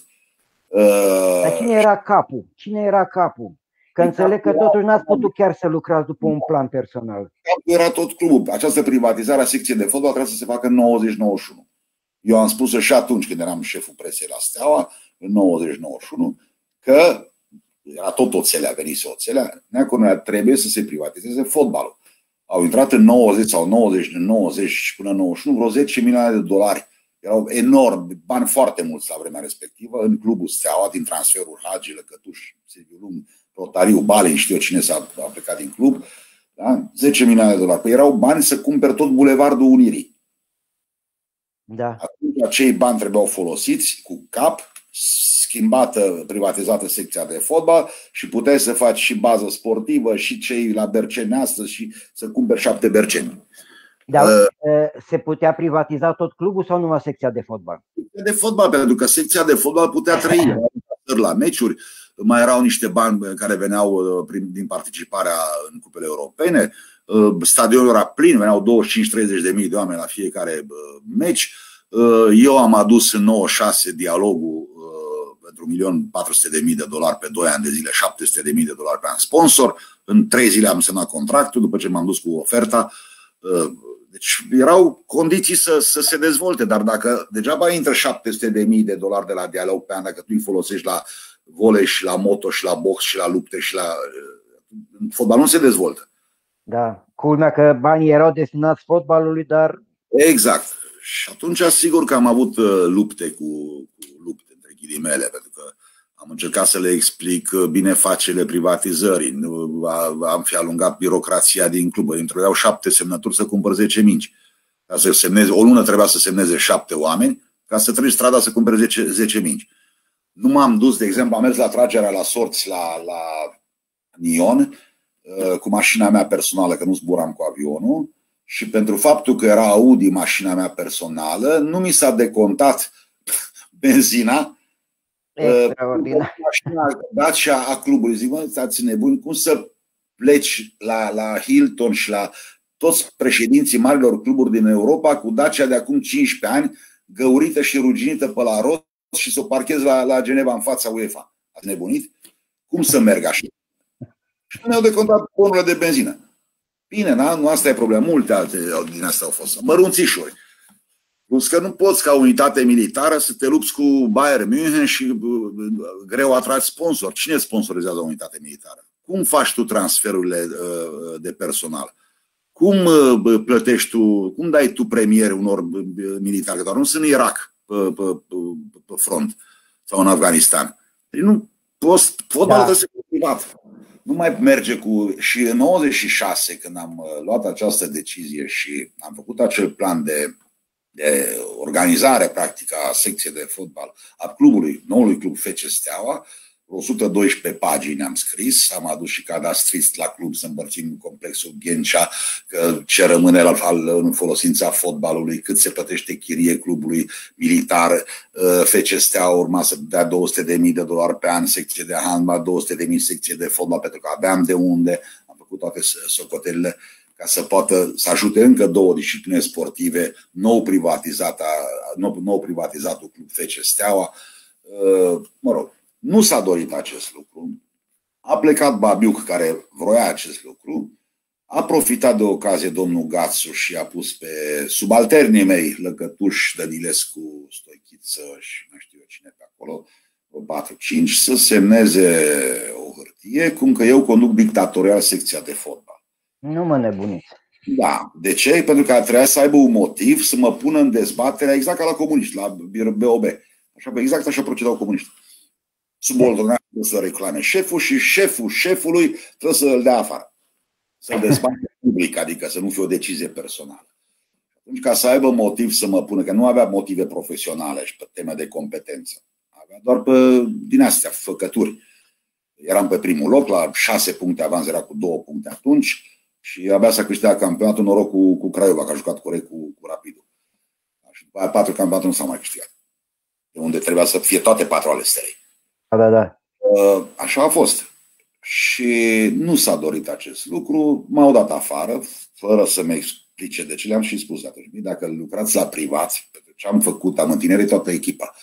Dar cine era capul? Cine era capul? Că înțeleg că totuși n-ați putut chiar să lucrați după un plan personal. Capul era tot clubul. Această privatizare a secției de fotbal trebuia să se facă în 90-91. Eu am spus și atunci când eram șeful presei la Steaua, în 90-91, că era tot oțelea, venise oțelea, neacură trebuie să se privatizeze fotbalul. Au intrat în 90 sau 90 până în 91 vreo 10 milioane de dolari. Erau enormi, bani foarte mulți la vremea respectivă în clubul Steaua, din transferuri Hagi, Lăcătuș, Silviu Lung, Rotariu, Bale, știu eu cine s-a plecat din club. Da? 10 milioane de dolari. Păi erau bani să cumpere tot Bulevardul Unirii. Da. Atunci acei bani trebuiau folosiți cu cap, schimbată, privatizată secția de fotbal și puteai să faci și bază sportivă și cei la Berceni astăzi și să cumperi 7 berceni. Dar se putea privatiza tot clubul sau numai secția de fotbal? De fotbal, pentru că secția de fotbal putea trăi la meciuri, mai erau niște bani care veneau din participarea în cupele europene, stadionul era plin, veneau 25-30 de mii de oameni la fiecare meci. Eu am adus în 96 dialogul pentru $1.400.000 pe 2 ani de zile, $700.000 pe an sponsor. În 3 zile am semnat contractul după ce m-am dus cu oferta. Deci erau condiții să se dezvolte, dar dacă degeaba intră $700.000 de la dialog pe an, dacă tu îi folosești la volei și la moto și la box și la lupte și la fotbal, nu se dezvoltă. Da, culmea că banii erau destinați fotbalului, dar... Exact. Și atunci sigur că am avut lupte cu lupte între ghilimele, pentru că am încercat să le explic binefacele privatizării, am fi alungat birocrația din club. Îmi trebuiau 7 semnături să cumpăr 10 mingi. Ca să semneze, o lună trebuia să semneze 7 oameni ca să treci strada să cumpere 10 mingi. Nu m-am dus, de exemplu, am mers la tragerea la sorți la Nion cu mașina mea personală, că nu zburam cu avionul, și pentru faptul că era Audi mașina mea personală, nu mi s-a decontat benzina. Extraordinar. Mașina Dacia a clubului. Zic, mă, stați nebuni, cum să pleci la Hilton și la toți președinții marilor cluburi din Europa cu Dacia de acum 15 ani, găurită și ruginită pe la rost, și să o parchezi la Geneva în fața UEFA? Ați nebunit? Cum să merg așa? Și nu mi-au decontat bonurile de benzină. Bine, nu asta e problema. Multe alte din astea au fost. Mărunțișuri. Plus că nu poți ca unitate militară să te lupți cu Bayern München și greu atragi sponsor. Cine sponsorizează o unitate militară? Cum faci tu transferurile de personal? Cum plătești tu, cum dai tu premiere unor militari? Că doar nu sunt în Irak pe front sau în Afganistan. Deci nu poți, fotbalul trebuie să fie privat. Nu mai merge cu... Și în 96, când am luat această decizie și am făcut acel plan de organizare practică a secției de fotbal a clubului, noului club FC Steaua, 112 pagini am scris, am adus și cadastrist la club să împărțim complexul Ghencea, ce rămâne în folosința fotbalului, cât se plătește chirie clubului militar. FC Steaua urma să dea $200.000 pe an, secție de handbal, 200.000 secție de fotbal, pentru că aveam de unde, am făcut toate socotelile ca să poată să ajute încă 2 discipline sportive, nou privatizatul club FC Steaua. Mă rog, nu s-a dorit acest lucru. A plecat Babiuc, care vroia acest lucru. A profitat de ocazie domnul Gațu și a pus pe subalternii mei, Lăcătuș, Dănilescu, Stoichiță și nu știu eu cine pe acolo, 4-5, să semneze o hârtie, cum că eu conduc dictatorial secția de fotbal. Nu mă nebuniți. Da. De ce? Pentru că trebuia să aibă un motiv să mă pună în dezbatere, exact ca la comuniști, la BOB. Exact așa procedau comuniști. Subordonatul să reclame șeful și șeful șefului trebuie să îl dea afară. Să-l dezbată public, adică să nu fie o decizie personală. Atunci, ca să aibă motiv să mă pună, că nu avea motive profesionale și pe teme de competență, avea doar din astea făcături. Eram pe primul loc, la 6 puncte avans, era cu 2 puncte atunci și abia s-a câștigat campionatul, noroc cu Craiova, că a jucat corect cu Rapidul. Și după aia 4 campionate nu s-au mai câștigat. De unde trebuia să fie toate 4 ale Stelei. Da. Așa a fost. Și nu s-a dorit acest lucru. M-au dat afară, fără să-mi explice de ce. Le-am și spus atunci. Dacă lucrați la privat, pentru ce am făcut, am întinerit toată echipa.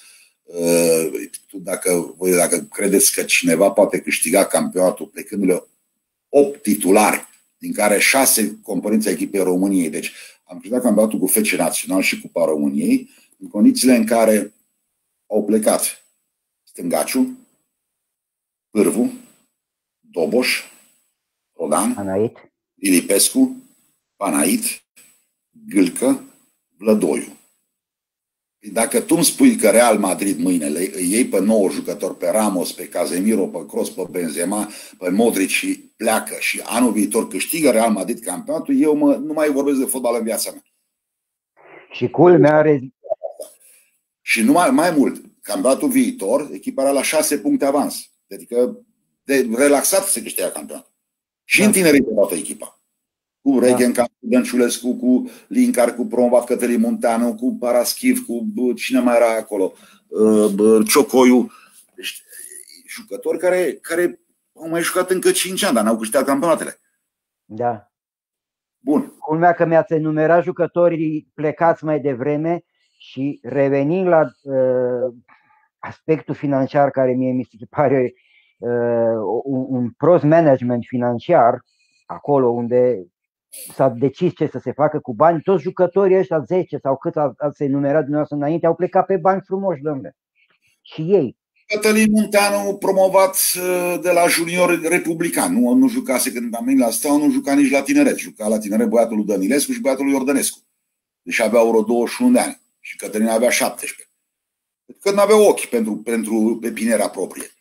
Dacă credeți că cineva poate câștiga campionatul plecându-le 8 titulari, din care 6 componenți ai echipei României. Deci am câștigat campionatul cu FC Național și Cupa României, în condițiile în care au plecat Stângaciu, Pârvu, Doboș, Rodan, Panait, Ilipescu, Panait, Gâlcă, Vlădoiu. Dacă tu îmi spui că Real Madrid mâine îi iei pe 9 jucători, pe Ramos, pe Casemiro, pe Kroos, pe Benzema, pe Modric și pleacă și anul viitor câștigă Real Madrid campionatul, eu nu mai vorbesc de fotbal în viața mea. Și culmea are... Și numai mai mult, campionatul viitor, echipa era la 6 puncte avans. Adică relaxat se câștiga campionatul. Și în tineri de toată echipa. Cu Reghenca, cu Dănciulescu, cu Lincar, cu promovat Cătălin Munteanu, cu Paraschiv, cu cine mai era acolo, Ciocoiu. Deci, jucători care au mai jucat încă 5 ani, dar n-au câștigat campionatele. Da. Bun. Culmea că mi-ați enumerat jucătorii plecați mai devreme și revenind la aspectul financiar, care mie mi se pare un prost management financiar, acolo unde s-a decis ce să se facă cu bani, toți jucătorii ăștia 10 sau cât ați enumerat dumneavoastră înainte au plecat pe bani frumoși, domnule. Și ei. Cătălin Munteanu, promovat de la junior republican. Nu jucase când am venit la Steaua, nu juca nici la tineret. Juca la tineret băiatul lui Dănilescu și băiatul lui Iordănescu. Deci aveau vreo 21 de ani. Și Cătălin avea 17. Că nu avea ochi pentru pepinerea proprie.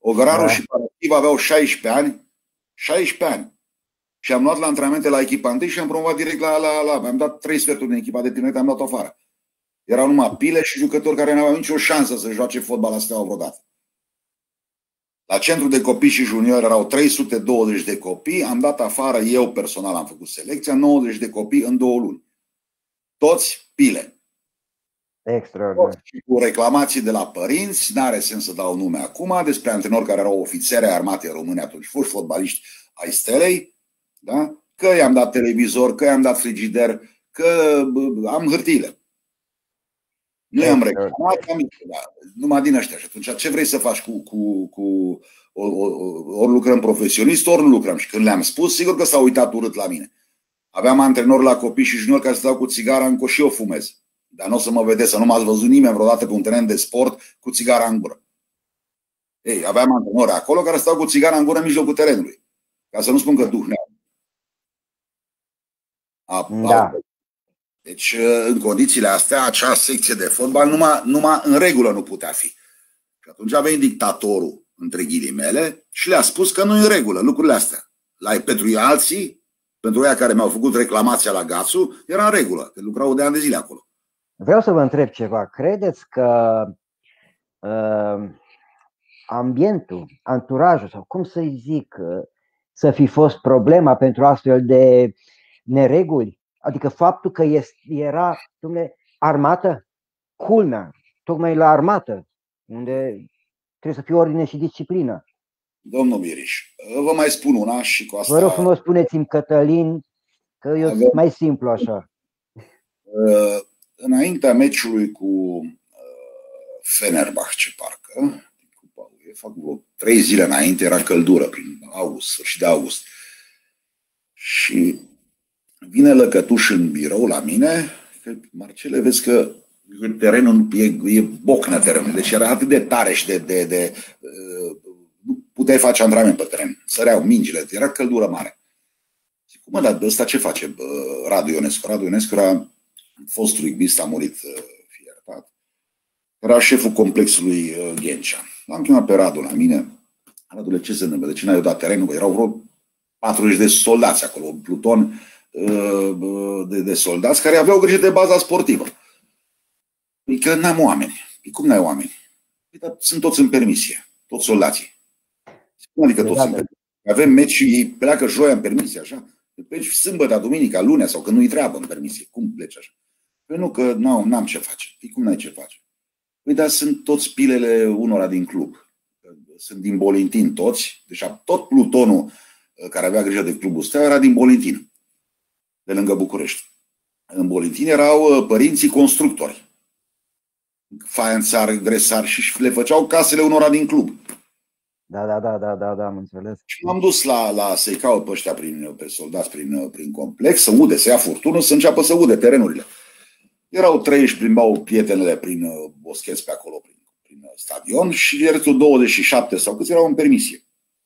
Ogăraru și Parativ aveau 16 ani. 16 ani. Și am luat la antrenamente la echipa întâi și am promovat direct am dat 3 sferturi din echipa de tineret, am dat afară. Erau numai pile și jucători care nu aveau nicio șansă să joace fotbal la Steaua vreodată. La centru de copii și juniori erau 320 de copii, am dat afară, eu personal am făcut selecția, 90 de copii în 2 luni. Toți pile. Extraordinar. Cu reclamații de la părinți, n-are sens să dau nume acum, despre antrenori care erau ofițeri ai armatei române atunci, foști fotbaliști ai Stelei, da? Că i-am dat televizor, că i-am dat frigider, că am hârtiile. Nu i-am reclamat, numai din ăștia. Și atunci ce vrei să faci ori lucrăm profesionist, ori nu lucrăm. Și când le-am spus, sigur că s-au uitat urât la mine. Aveam antrenori la copii și juniori care stau cu țigara în coș și eu fumez. Dar nu o să mă vedeți, să nu m-ați văzut nimeni vreodată pe un teren de sport cu țigara în gură. Ei, aveam antrenori acolo care stau cu țigara în gură în mijlocul terenului. Ca să nu spun că duhneau. Da. Deci, în condițiile astea, acea secție de fotbal numai în regulă nu putea fi. Și atunci a venit dictatorul, între ghilimele, și le-a spus că nu e în regulă lucrurile astea. Pentru alții, pentru ei care mi-au făcut reclamația la Gațu, era în regulă, că lucrau de ani de zile acolo. Vreau să vă întreb ceva. Credeți că ambientul, anturajul, sau cum să-i zic, să fi fost problema pentru astfel de nereguli? Adică faptul că era armată, culmea, tocmai la armată, unde trebuie să fie ordine și disciplină. Domnul Miriș, vă mai spun una și cu asta... Vă rog frumos, spuneți-mi, Cătălin, că eu sunt mai simplu așa. Înaintea meciului cu Fenerbahce, parcă, fac vreo 3 zile înainte, era căldură, prin august, sfârșit de august. Și vine Lăcătuș în birou la mine, că Marcele, vezi că terenul e bocnă terenul, deci era atât de tare și nu puteai face antrenament pe teren, săreau mingile, era căldură mare. Zic, cum dar ăsta ce face Radu Ionescu? Radu Ionescu era fostul rugbyist, a murit, fie iertat. Era șeful complexului Ghencea. L-am chemat pe Radu la mine. Radule, ce se întâmplă? De ce n-ai dat terenul? Erau vreo 40 de soldați acolo, un pluton de soldați care aveau grijă de baza sportivă. Păi că n-am oameni. Păi cum n-ai oameni? Păi, dar sunt toți în permisie, toți soldații. Cum adică toți în permisie? Avem meci și ei pleacă joia în permisie, așa? Pleci sâmbătă, duminica, lunea sau când nu-i treabă în permisie. Cum pleci așa? Păi nu, că n-am ce face. Păi cum n-ai ce face? Păi dar sunt toți pilele unora din club. Sunt din Bolintin toți. Deci tot plutonul care avea grijă de clubul Steaua era din Bolintin, de lângă București. În Bolintin erau părinții constructori, faianțari, gresari și le făceau casele unora din club. Da, am înțeles. Și m-am dus să-i caut pe ăștia, pe soldați prin complex, să ude, să ia furtună, să înceapă să ude terenurile. Erau 3, își plimbau prietenele prin boscheți pe acolo, prin stadion, și restul 27 sau câți erau în permisie.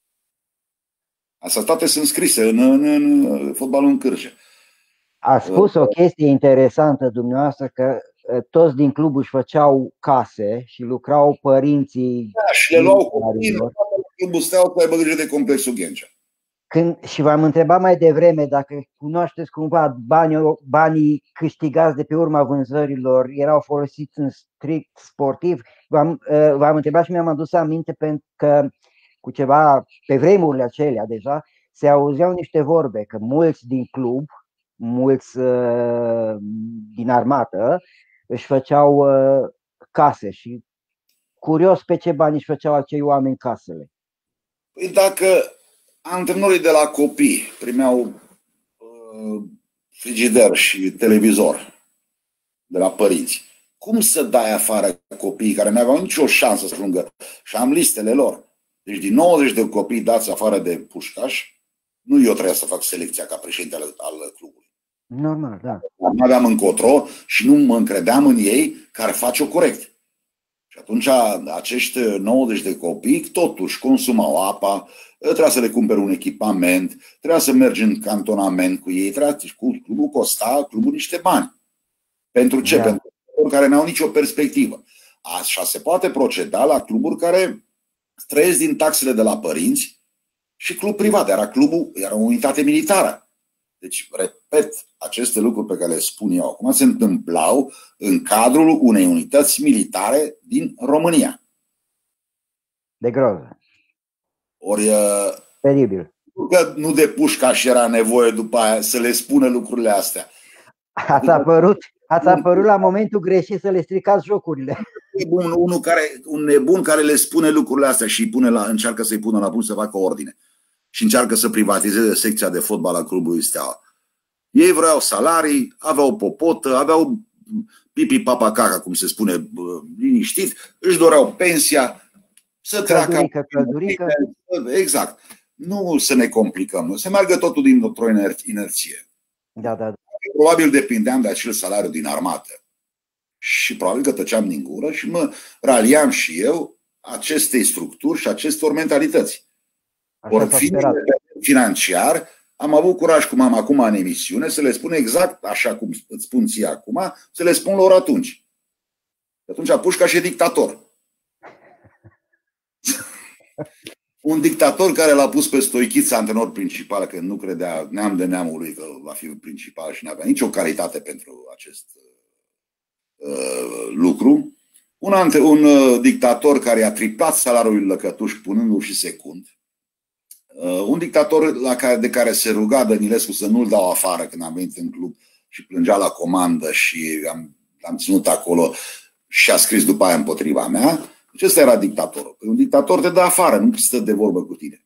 Astea toate sunt scrise în fotbalul în cârje. A spus o chestie interesantă dumneavoastră, că toți din club își făceau case și lucrau părinții. Da, și le luau copiii, clubul Steaua să aibă grijă de complexul Ghencea. Și v-am întrebat mai devreme dacă cunoașteți cumva banii câștigați de pe urma vânzărilor erau folosiți în strict sportiv. V-am întrebat și mi-am adus aminte pentru că cu ceva, pe vremurile acelea deja, se auzeau niște vorbe că mulți din club, mulți din armată își făceau case și curios pe ce bani își făceau acei oameni casele. Păi dacă antrenorii de la copii primeau frigider și televizor de la părinți, cum să dai afară copiii care nu aveau nicio șansă să ajungă? Și am listele lor. Deci din 90 de copii dați afară de Pușcaș, nu eu trebuia să fac selecția ca președinte al clubului. Normal, da. Nu aveam încotro și nu mă încredeam în ei care face-o corect. Și atunci acești 90 de copii totuși consumau apa, trebuia să le cumpere un echipament, trebuia să mergi în cantonament cu ei, clubul costa niște bani. Pentru ce? Da. Pentru cluburi care n-au nicio perspectivă. Așa se poate proceda la cluburi care trăiesc din taxele de la părinți și club privat. Era o unitate militară. Deci, repet, aceste lucruri pe care le spun eu acum se întâmplau în cadrul unei unități militare din România. De groză. Ori teribil. că nu de Pușcaș era nevoie după aia să le spună lucrurile astea. Ați apărut la momentul greșit să le stricați jocurile. Un nebun care le spune lucrurile astea și încearcă să-i pună la punct să facă ordine. Și încearcă să privatizeze secția de fotbal a clubului Steaua. Ei vreau salarii, aveau popotă, aveau pipi papa caca, cum se spune, liniștit, își doreau pensia, să treacă. Căldurică. Exact. Nu să ne complicăm, să meargă totul dintr-o inerție. Da. Probabil depindeam de acel salariu din armată. Și probabil că tăceam din gură și mă raliam și eu acestei structuri și acestor mentalități. Ori fiind financiar, am avut curaj, cum am acum în emisiune, să le spun exact așa cum îți spun ție acum, să le spun lor atunci. Atunci Pușcaș e dictator. Un dictator care l-a pus pe Stoichița antrenor principal, că nu credea neam de neamul lui că va fi principal și nu avea nicio calitate pentru acest lucru. Un dictator care a triplat salariul lui Lăcătuș punându-l și secund. Un dictator de care se ruga Dănilescu să nu-l dau afară când am venit în club și plângea la comandă și l-am ținut acolo și a scris după aia împotriva mea. Deci ăsta era dictatorul. Un dictator te dă afară, nu stă de vorbă cu tine.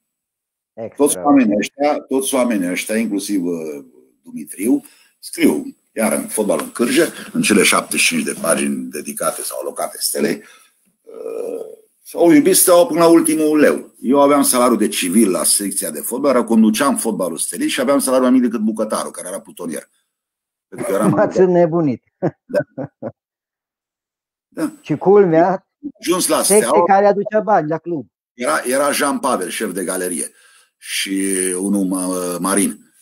Toți oamenii ăștia, inclusiv Dumitriu, scriu iar în Fotbalul în Cârje, în cele 75 de pagini dedicate sau alocate Stelei, s-au iubit Steaua până la ultimul leu. Eu aveam salariul de civil la secția de fotbal, conduceam Fotbalul Stelei și aveam salariul mai mic decât bucătarul, care era plutonier. M-ați înnebunit. Da. Și culmea, ajuns la secție Steaua, care aducea bani la club. Era Jean Pavel, șef de galerie, și unul Marin.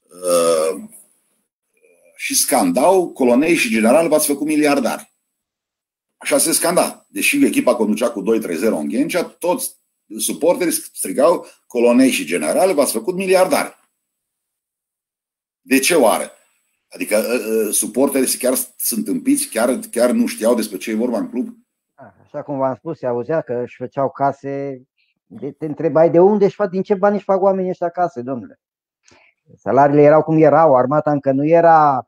Și scandau, colonei și generali, v-ați făcut miliardari. Așa se scanda. Deși echipa conducea cu 2-3-0 în Ghencea, toți suporterii strigau, colonei și generali, v-ați făcut miliardari. De ce oare? Adică suporterii chiar sunt împiți, chiar nu știau despre ce e vorba în club? Așa cum v-am spus, se auzea că își făceau case. Te întrebai de unde din ce bani își fac oamenii ăștia case, domnule. Salariile erau cum erau, armata încă nu era,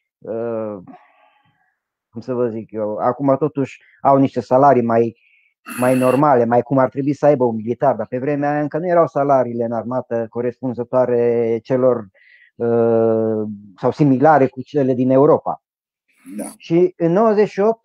cum să vă zic eu, acum totuși au niște salarii mai normale, mai cum ar trebui să aibă un militar, dar pe vremea aia încă nu erau salariile în armată corespunzătoare celor sau similare cu cele din Europa. Da. Și în 98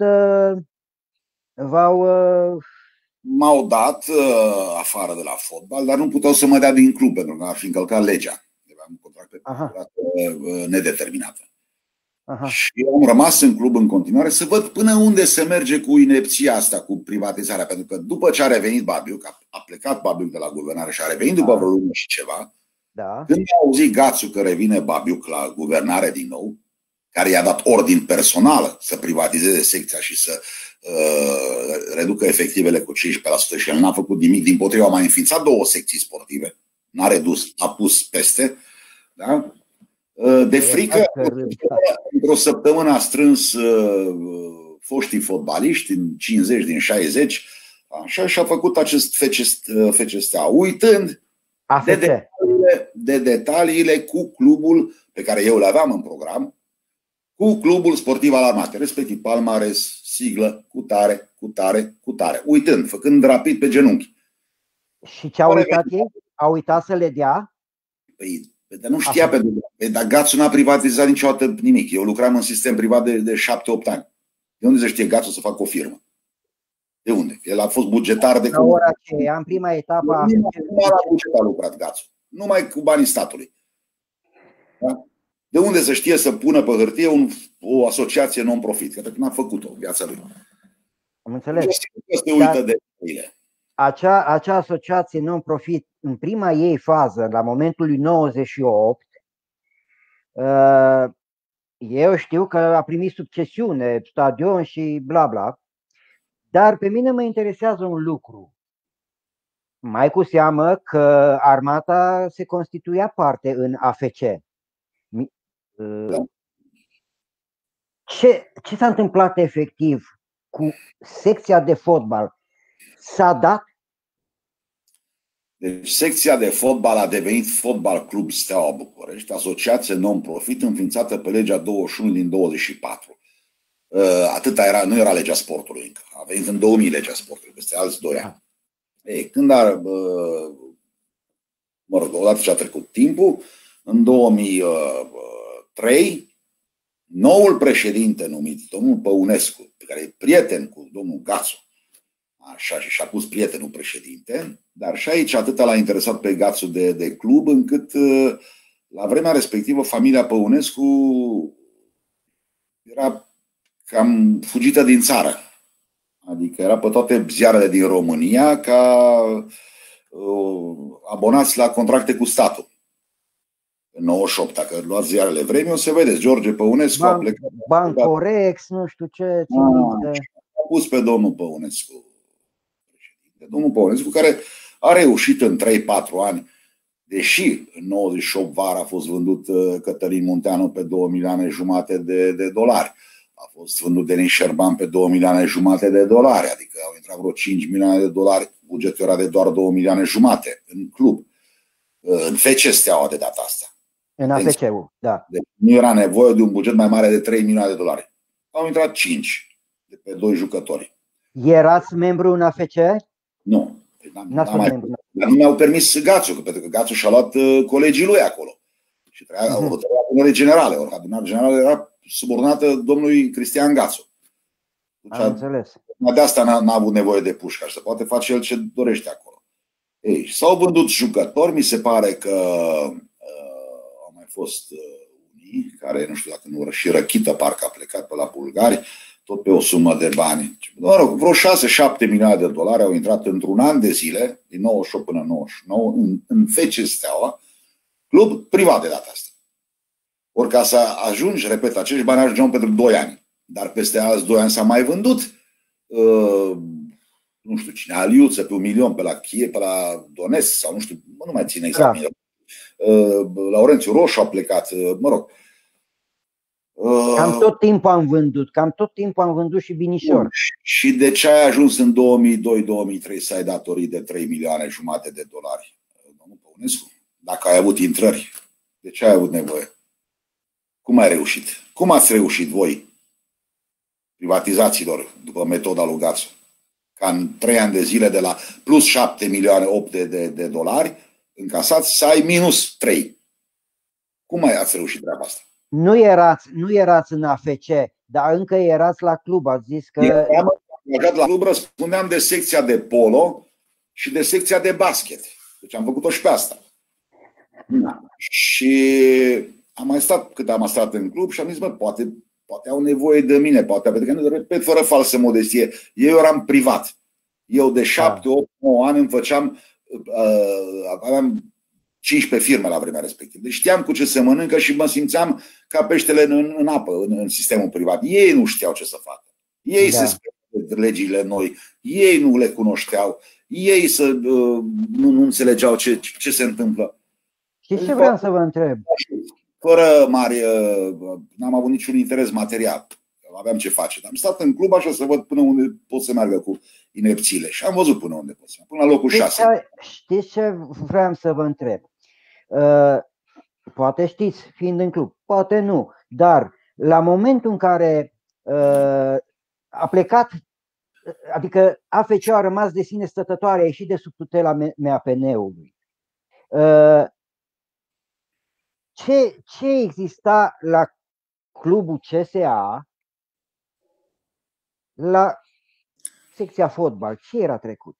m-au dat afară de la fotbal, dar nu puteau să mă dea din club pentru că ar fi încălcat legea. Aveam un contract pe nedeterminată. Aha. Și am rămas în club în continuare să văd până unde se merge cu inepția asta, cu privatizarea. Pentru că după ce a revenit Babiuc, a plecat Babiuc de la guvernare și a revenit după vreo lună și ceva, când a auzit Gațu că revine Babiuc la guvernare din nou, care i-a dat ordin personală să privatizeze secția și să reducă efectivele cu 15% și el n-a făcut nimic, dimpotrivă a mai înființat 2 secții sportive, n-a redus, a pus peste, da? De frică, într-o săptămână a strâns foștii fotbaliști din 50, din 60, așa, și a făcut acest FCST, uitând de detaliile cu clubul pe care eu le aveam în program, cu clubul sportiv al armatei, respectiv palmares, siglă, cu tare, uitând, făcând rapid pe genunchi. Și ce au uitat ei? Au uitat să le dea? Păi, dar nu știa dar Gațu n-a privatizat niciodată nimic. Eu lucram în sistem privat de 7-8 ani. De unde se știe Gațu să facă o firmă? De unde? El a fost bugetar de la ora aceea, în prima etapă. Numai la buget a lucrat Gațu. Numai cu banii statului. Da? De unde să știe să pună pe hârtie o asociație non-profit? Că n-a făcut-o în viața lui. Am înțeles. Se uită de ele. Acea asociație non-profit, în prima ei fază, la momentul lui 98, eu știu că a primit succesiune, stadion și bla bla, dar pe mine mă interesează un lucru. Mai cu seamă că armata se constituia parte în AFC. Da. Ce s-a întâmplat efectiv cu secția de fotbal? S-a dat? Deci secția de fotbal a devenit Fotbal Club Steaua București, asociație non-profit înființată pe legea 21 din 24. Atâta era, nu era legea sportului încă. A venit în 2000 legea sportului, peste alți 2 ani. Ei, când odată ce a trecut timpul, în 2003, noul președinte numit, domnul Păunescu, pe care e prieten cu domnul Gațu, așa, și și-a pus prietenul președinte, dar și aici atâta l-a interesat pe Gațu de club, încât la vremea respectivă familia Păunescu era cam fugită din țară. Adică era pe toate ziarele din România ca abonați la contracte cu statul. În 98, dacă luați ziarele vremii, o să vedeți, George Păunescu a plecat. Bancorex, nu știu ce. A pus pe domnul Păunescu. Domnul Păunescu, care a reușit în 3-4 ani, deși în 98 vara a fost vândut Cătălin Munteanu pe 2 milioane jumate de dolari. A fost vândut Denis Șerban pe 2 milioane jumate de dolari, adică au intrat vreo 5 milioane de dolari, bugetul era de doar 2 milioane jumate în club. În FC Steaua de data asta. În AFC-ul, da. Deci nu era nevoie de un buget mai mare de 3 milioane de dolari. Au intrat 5 de pe 2 jucători. Erați membru în AFC? Nu. Dar nu mi-au permis Gațu, pentru că Gațu și-a luat colegii lui acolo. Și trebuia adunării generale. Ori adunarea generală era subordonată domnului Cristian Gațu. Am înțeles. De asta n-a avut nevoie de pușcă și se poate face el ce dorește acolo. Ei, s-au vândut jucători, mi se pare că au mai fost unii care, nu știu dacă nu, și Răchită parcă a plecat pe la bulgari, tot pe o sumă de bani. Mă rog, vreo 6-7 milioane de dolari au intrat într-un an de zile, din 98 până 99, în FC Steaua, club privat de data asta. Ori ca să ajungi, repet, acești bani ajungeau pentru 2 ani. Dar peste alți 2 ani s-a mai vândut, nu știu cine, Aliuță pe 1 milion pe la Kiev, pe la Donetsk, sau nu știu, nu mai ține exact. Da. Laurențiu Roșu a plecat, mă rog. Cam tot timpul am vândut și binișor. Și de ce ai ajuns în 2002-2003 să ai datorii de 3 milioane jumate de dolari, domnul Păunescu? Dacă ai avut intrări, de ce ai avut nevoie? Cum ai reușit? Cum ați reușit voi, privatizațiilor, după metoda lui Gațu, ca în 3 ani de zile de la plus 7 milioane 8 de dolari încasați să ai minus 3? Cum ați reușit treaba asta? Nu erați în AFC, dar încă erați la club, ați zis că... Am la club, răspundeam de secția de polo și de secția de basket. Deci am făcut-o și pe asta. Da. Și am mai stat cât am stat în club și am zis, bă, poate au nevoie de mine, poate, pentru că, repet, fără falsă modestie, eu eram privat. Eu de 7, 8, 9 ani îmi făceam, aveam 15 firme la vremea respectivă. Deci știam cu ce se mănâncă și mă simțeam ca peștele în apă, în sistemul privat. Ei nu știau ce să facă. Ei se spereau de legile noi. Ei nu le cunoșteau. Ei nu înțelegeau ce se întâmplă. Și ce vreau să vă întreb? Fără mari, n-am avut niciun interes material. Aveam ce face. Am stat în club așa să văd până unde pot să meargă cu inepțiile. Și am văzut până unde pot să meargă. Până la locul 6. Știți ce vreau să vă întreb? Poate știți, fiind în club, poate nu. Dar la momentul în care a plecat, adică AFC a rămas de sine stătătoare, a ieșit de sub tutela MAPN-ului. Ce exista la clubul CSA, la secția fotbal? Ce era trecut?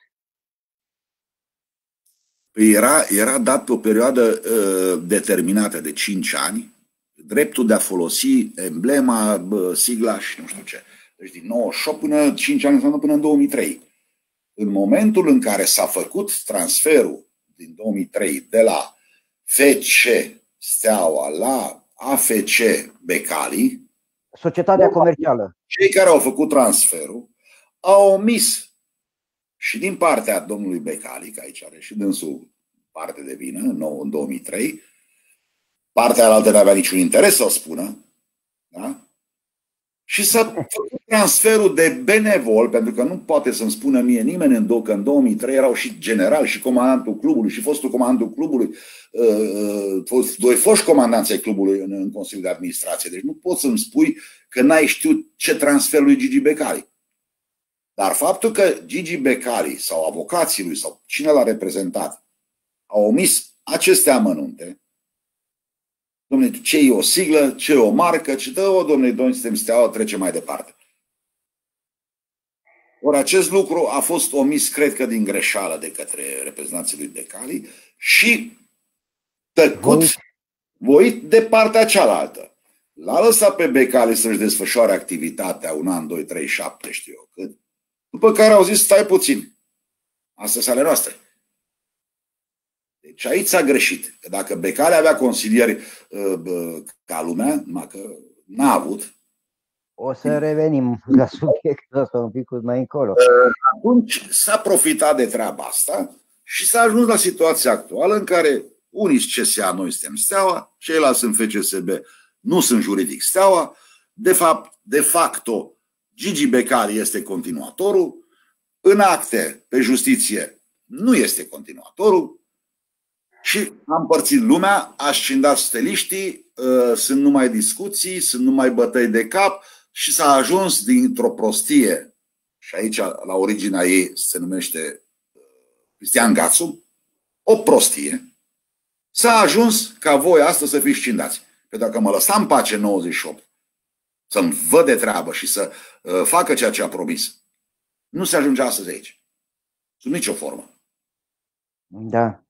Era dat pe o perioadă determinată de 5 ani dreptul de a folosi emblema, sigla și nu știu ce. Deci din 98 până 5 ani înseamnă până în 2003. În momentul în care s-a făcut transferul din 2003 de la FC Steaua la AFC Becali, societatea comercială, cei care au făcut transferul au omis Și din partea domnului Becali, că aici are și dânsul parte de vină, în 2003, partea alaltă nu avea niciun interes să o spună, da? Și s-a făcut transferul de benevol, pentru că nu poate să-mi spună mie nimeni că în 2003 erau și general, și comandantul clubului, și fostul comandantul clubului, doi foști comandanți ai clubului în Consiliul de Administrație. Deci nu poți să-mi spui că n-ai știut ce transfer lui Gigi Becali. Dar faptul că Gigi Becali sau avocații lui sau cine l-a reprezentat au omis aceste amănunte, dom'le, ce e o siglă, ce e o marcă, ce dă-o, dom'le, noi suntem Steaua, trece mai departe. Ori acest lucru a fost omis, cred că din greșeală, de către reprezentanții lui Becali și tăcut, voit de partea cealaltă. L-a lăsat pe Becali să-și desfășoare activitatea un an, 2, 3, 7, știu eu cât. După care au zis, stai puțin, astea sunt ale noastre. Deci aici s-a greșit. Că dacă Becali avea consilieri ca lumea, numai că n-a avut. O să revenim la subiectul ăsta un pic mai încolo. Atunci s-a profitat de treaba asta și s-a ajuns la situația actuală în care unii sunt CSA, noi suntem Steaua, ceilalți sunt FCSB, nu sunt juridic Steaua. De facto, Gigi Becali este continuatorul. În acte, pe justiție, nu este continuatorul. Și am împărțit lumea, a scindat steliștii, sunt numai discuții, sunt numai bătăi de cap și s-a ajuns dintr-o prostie, și aici la originea ei se numește Cristian Gațu, o prostie, s-a ajuns ca voi astăzi să fiți scindați. Că dacă mă lăsam în pace în 98, să-mi văd de treabă și să facă ceea ce a promis, nu se ajunge astăzi aici. Sub nicio formă. Da.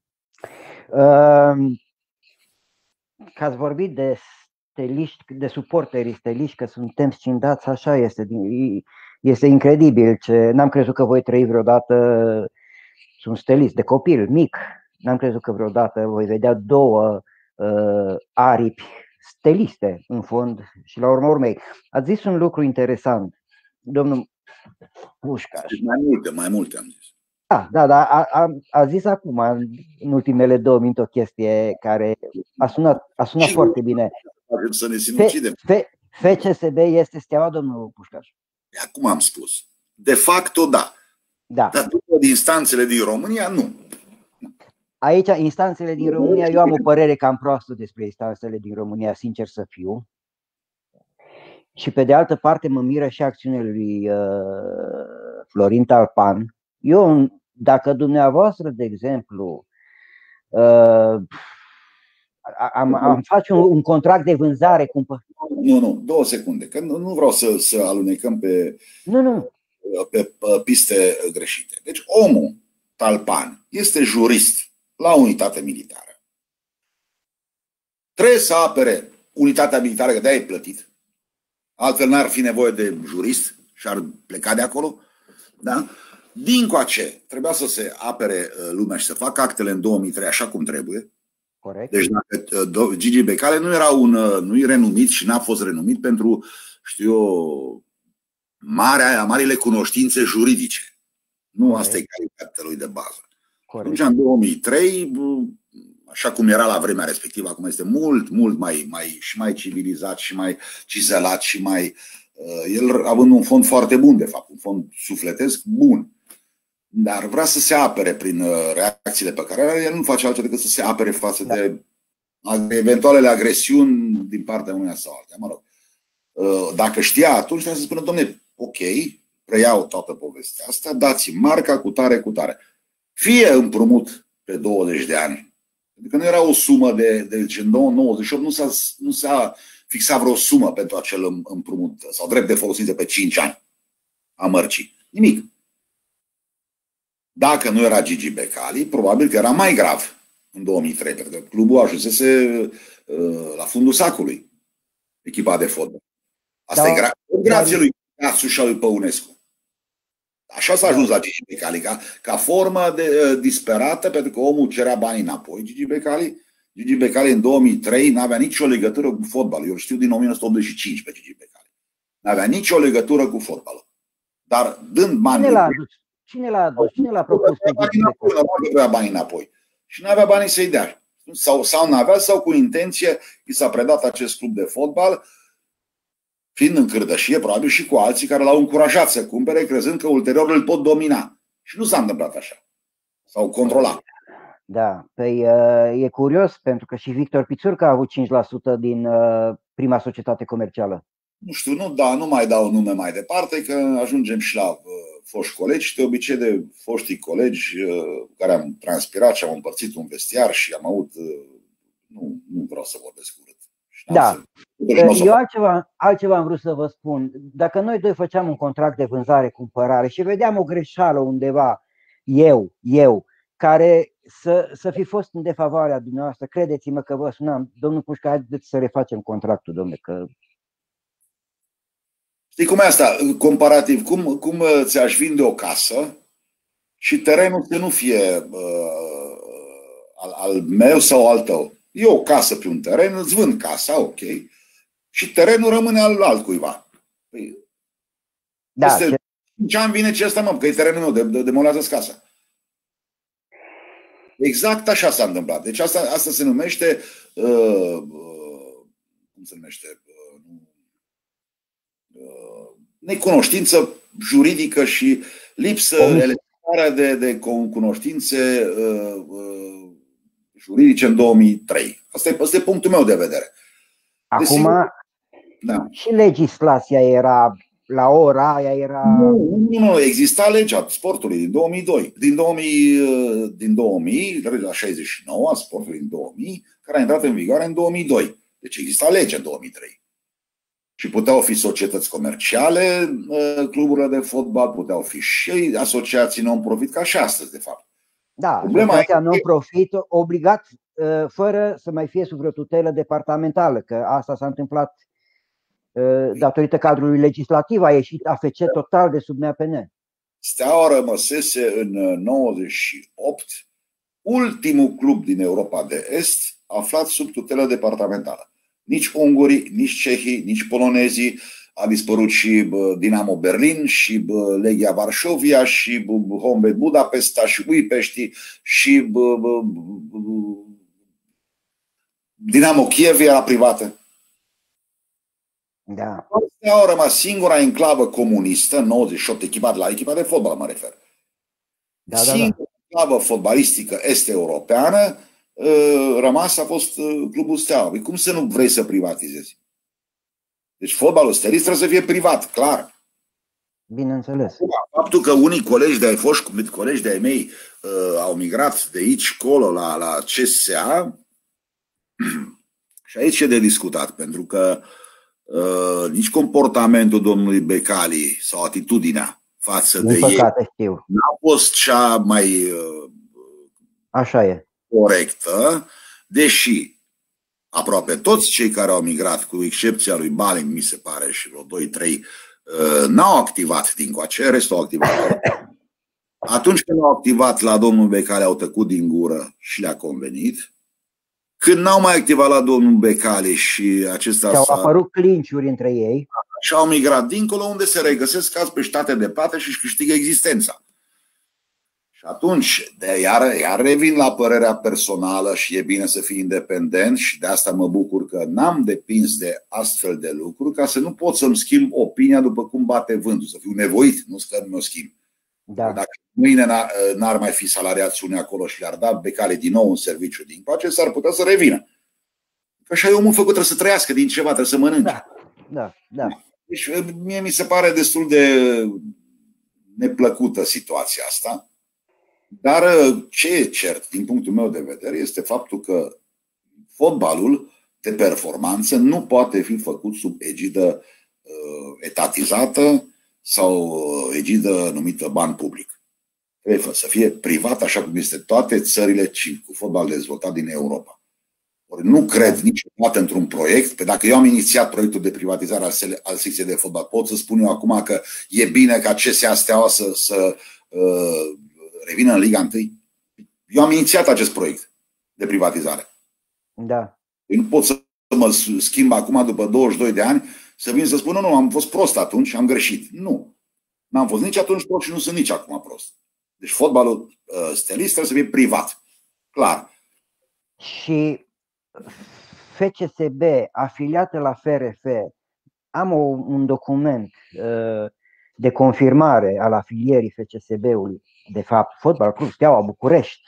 Că ați vorbit de steliști, de suporterii steliști, că suntem scindați, așa este. Este incredibil. N-am crezut că voi trăi vreodată, sunt stelist de copil, mic. N-am crezut că vreodată voi vedea două aripi steliste în fond. Și la urma urmei, ați zis un lucru interesant, domnul Pușcaș. Mai multe am zis. Da, a zis acum, în ultimele 2 minute, o chestie care a sunat foarte bine. Să ne sinucidem. FCSB este Steaua, domnul Pușcaș? Acum am spus. De facto, da. Dar după instanțele din România, nu. Aici, instanțele din România, eu am o părere cam proastă despre instanțele din România, sincer să fiu. Și pe de altă parte mă miră și acțiunile lui Florin Talpan. Eu, dacă dumneavoastră, de exemplu, am face un contract de vânzare, Nu, 2 secunde, că nu vreau să alunecăm pe piste greșite. Deci omul Talpan este jurist la unitate militară. Trebuie să apere unitatea militară, că de-aia e plătit. Altfel n-ar fi nevoie de jurist și ar pleca de acolo. Da? Dincoace, trebuia să se apere lumea și să facă actele în 2003 așa cum trebuie. Corect. Deci dacă Gigi Becali nu e renumit și n-a fost renumit pentru, știu eu, marile cunoștințe juridice. Nu. Corect. Asta e calitatea lui de bază. Corect. Atunci, în 2003, așa cum era la vremea respectivă, acum este mult mai civilizat și mai cizelat și mai... El având un fond foarte bun, de fapt, un fond sufletesc bun. Dar vrea să se apere prin reacțiile pe care are, el nu face altceva decât să se apere față de eventualele agresiuni din partea uneia sau altea. Mă rog. Dacă știa atunci, trebuie să spună, dom'le, ok, preiau toată povestea asta, dați-mi marca cu tare. Fie împrumut pe 20 de ani. Pentru că nu era o sumă deci în 98 nu s-a fixat vreo sumă pentru acel împrumut sau drept de folosință pe 5 ani a mărcii. Nimic. Dacă nu era Gigi Becali, probabil că era mai grav în 2003, pentru că clubul ajunsese la fundul sacului, echipa de fotbal. Asta e grav. Grație lui Gațu și lui Păunescu. Așa s-a ajuns la Gigi Becali, ca formă disperată, pentru că omul cerea banii înapoi. Gigi Becali în 2003 n-avea nicio legătură cu fotbalul. Eu știu din 1985 pe Gigi Becali. N-avea nicio legătură cu fotbalul. Dar dând bani... Cine l-a adus? Cine l-a propus pe Gigi Becali? Nu avea bani înapoi. Și nu avea banii să-i dea. Sau nu avea, sau cu intenție i s-a predat acest club de fotbal, fiind în cârdășie, probabil și cu alții care l-au încurajat să cumpere, crezând că ulterior îl pot domina. Și nu s-a întâmplat așa. S-au controlat. Da, păi e curios pentru că și Victor Pițurcă a avut 5% din prima societate comercială. Nu știu, nu mai dau nume mai departe, că ajungem și la foști colegi. De obicei de foștii colegi cu care am transpirat și am împărțit un vestiar și am avut... Nu vreau să vorbesc urât. Da. Eu altceva am vrut să vă spun. Dacă noi doi făceam un contract de vânzare-cumpărare și vedeam o greșeală undeva, eu, care să fi fost în defavoarea dumneavoastră, credeți-mă că vă sunam, domnul Pușca, haideți să refacem contractul, domnule, că... Știi cum e asta? Comparativ, cum ți-aș vinde o casă și terenul să nu fie al meu sau al tău. E o casă pe un teren, îți vând casa, ok, și terenul rămâne al altcuiva. Păi, da, 5 ani vine ce ăsta, că e terenul meu, demolează-ți casa. Exact așa s-a întâmplat. Deci asta se numește, cum se numește, necunoștință juridică și lipsă elementară de cunoștințe juridice în 2003. Asta e punctul meu de vedere. Acum, da. Și legislația era, la ora aia era... Nu, exista legea sportului din 2002. Din 2000, legea 69 a sportului din 2000, care a intrat în vigoare în 2002. Deci exista legea în 2003. Și puteau fi societăți comerciale, cluburile de fotbal, puteau fi și asociații non-profit, ca și astăzi, de fapt. Da, asociația non-profit obligat, fără să mai fie sub vreo tutelă departamentală, că asta s-a întâmplat datorită cadrului legislativ, a ieșit AFC total de sub NAPN. Steaua rămăsese în 98 ultimul club din Europa de Est aflat sub tutelă departamentală. Nici ungurii, nici cehii, nici polonezii. A dispărut și Dinamo Berlin, și Legia Varșovia, și Honvéd Budapesta, și Uipești, și Dinamo Kiev era privată. Da. Au rămas singura enclavă comunistă, 98, echipa de fotbal mă refer. Singura enclavă fotbalistică est-europeană rămas a fost clubul Steaua. Cum să nu vrei să privatizezi? Deci fotbalul stelist trebuie să fie privat, clar. Bineînțeles. Faptul că unii colegi de-ai foști, colegi de-ai mei au migrat de aici colo la CSA, și aici e de discutat, pentru că nici comportamentul domnului Becali sau atitudinea față de ei n-a fost cea mai așa e. Corectă, deși aproape toți cei care au migrat, cu excepția lui Balin, mi se pare, și vreo 2-3, n-au activat dincoace, restul au activat. Atunci când au activat la domnul Becali, au tăcut din gură și le-a convenit. Când n-au mai activat la domnul Becali și acesta au apărut clinciuri între ei. Și au migrat dincolo, unde se regăsesc azi pe state de plată și își câștigă existența. Și atunci, iar revin la părerea personală și e bine să fii independent și de asta mă bucur că n-am depins de astfel de lucruri, ca să nu pot să-mi schimb opinia după cum bate vântul, să fiu nevoit, nu că nu o schimb. Da. Dacă mâine n-ar mai fi salariați unii acolo și le-ar da Becali din nou un serviciu din pace, s-ar putea să revină. Că așa e omul făcut, trebuie să trăiască din ceva, trebuie să mănânce. Da. Deci mie mi se pare destul de neplăcută situația asta. Dar ce e cert, din punctul meu de vedere, este faptul că fotbalul de performanță nu poate fi făcut sub egidă etatizată sau egidă numită ban public. Trebuie să fie privat, așa cum este toate țările cu fotbal dezvoltat din Europa. Ori nu cred niciodată într-un proiect, că dacă eu am inițiat proiectul de privatizare al secției de fotbal, pot să spun eu acum că e bine ca CSA Steaua să revină în Liga 1. Eu am inițiat acest proiect de privatizare. Da. Eu nu pot să mă schimb acum, după 22 de ani, să vin să spun, nu, am fost prost atunci, am greșit. Nu. N-am fost nici atunci prost și nu sunt nici acum prost. Deci fotbalul stelist trebuie să fie privat. Clar. Și FCSB afiliată la FRF, am un document de confirmare al afilierii FCSB-ului, de fapt, Fotbal Club Steaua București,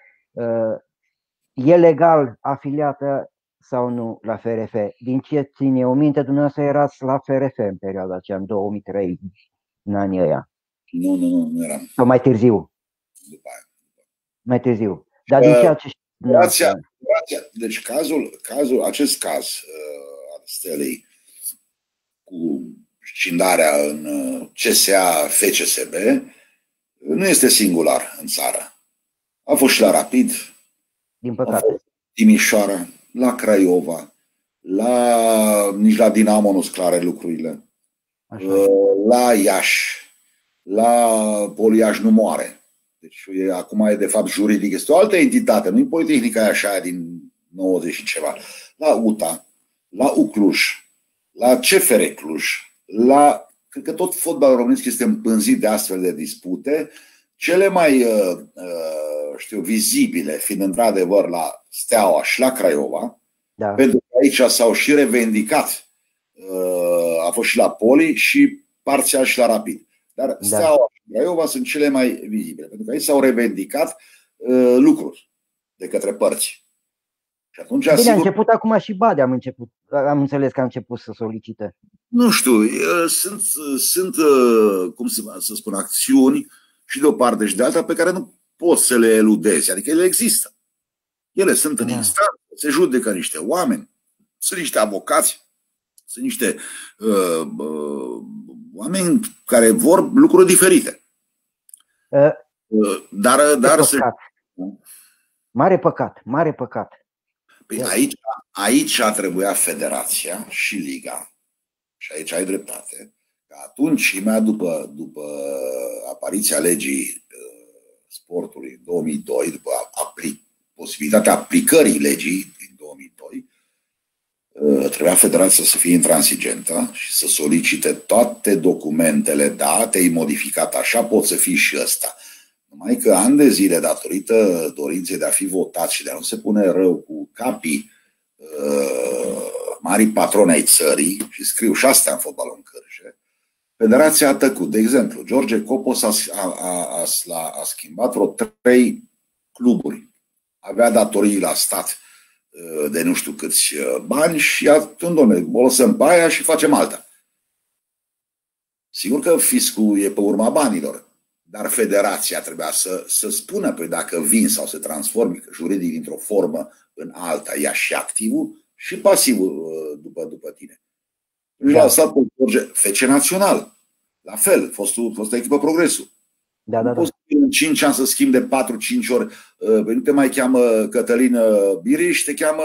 e legal afiliată sau nu la FRF? Din ce ține eu minte, dumneavoastră erați la FRF în perioada aceea, în 2003, în anii ăia. Nu eram. Sau mai târziu? După aia. Mai târziu. Dar din ceea ce deci acest caz al Stelei cu scindarea în CSA FCSB nu este singular în țară. A fost și la Rapid, din păcate, Timișoara, la Craiova, nici la Dinamo nu-s clare lucrurile. Așa. La Iași, la Poliaș nu moare. Deci acum e de fapt juridic, este o altă entitate, nu-i Politehnica așa din 90 și ceva. La UTA, la UCluj, la CFR Cluj, cred că tot fotbalul românesc este împânzit de astfel de dispute, cele mai vizibile fiind într-adevăr la Steaua și la Craiova, da. Pentru că aici s-au și revendicat, a fost și la Poli și parțial și la Rapid. Dar Steaua și Craiova sunt cele mai vizibile, pentru că aici s-au revendicat lucruri de către părți. Și atunci, bine, sigur, a început acum și Bade, am înțeles că a început să solicite. Nu știu, sunt cum să spun, acțiuni și de o parte și de alta pe care nu poți să le eludezi, adică ele există. Ele sunt în instanță, se judecă niște oameni, sunt niște avocați, sunt niște oameni care vor lucruri diferite. Dar mare păcat. Păi aici a trebuia Federația și Liga, și aici ai dreptate, că atunci, imediat după apariția legii sportului în 2002, după posibilitatea aplicării legii din 2002, trebuia Federația să fie intransigentă și să solicite toate documentele, da, te-ai modificat așa, pot să fii și ăsta. Numai că ani de zile, datorită dorinței de a fi votat și de a nu se pune rău cu capii marii patroni ai țării, și scriu și astea în fotbalul în cârje, Federația a tăcut. De exemplu, George Copos a schimbat vreo 3 cluburi. Avea datorii la stat de nu știu câți bani și atunci, o lăsăm pe aia și facem alta. Sigur că fiscul e pe urma banilor, dar Federația trebuia să spună, păi dacă vin sau se transformă juridic dintr-o formă în alta, ia și activul și pasivul după tine. La stat pe George, FC Național, la fel, fostă echipă Progresul. Da. Poți în 5 ani să schimbi de 4-5 ori. Nu te mai cheamă Cătălin Biriș, te cheamă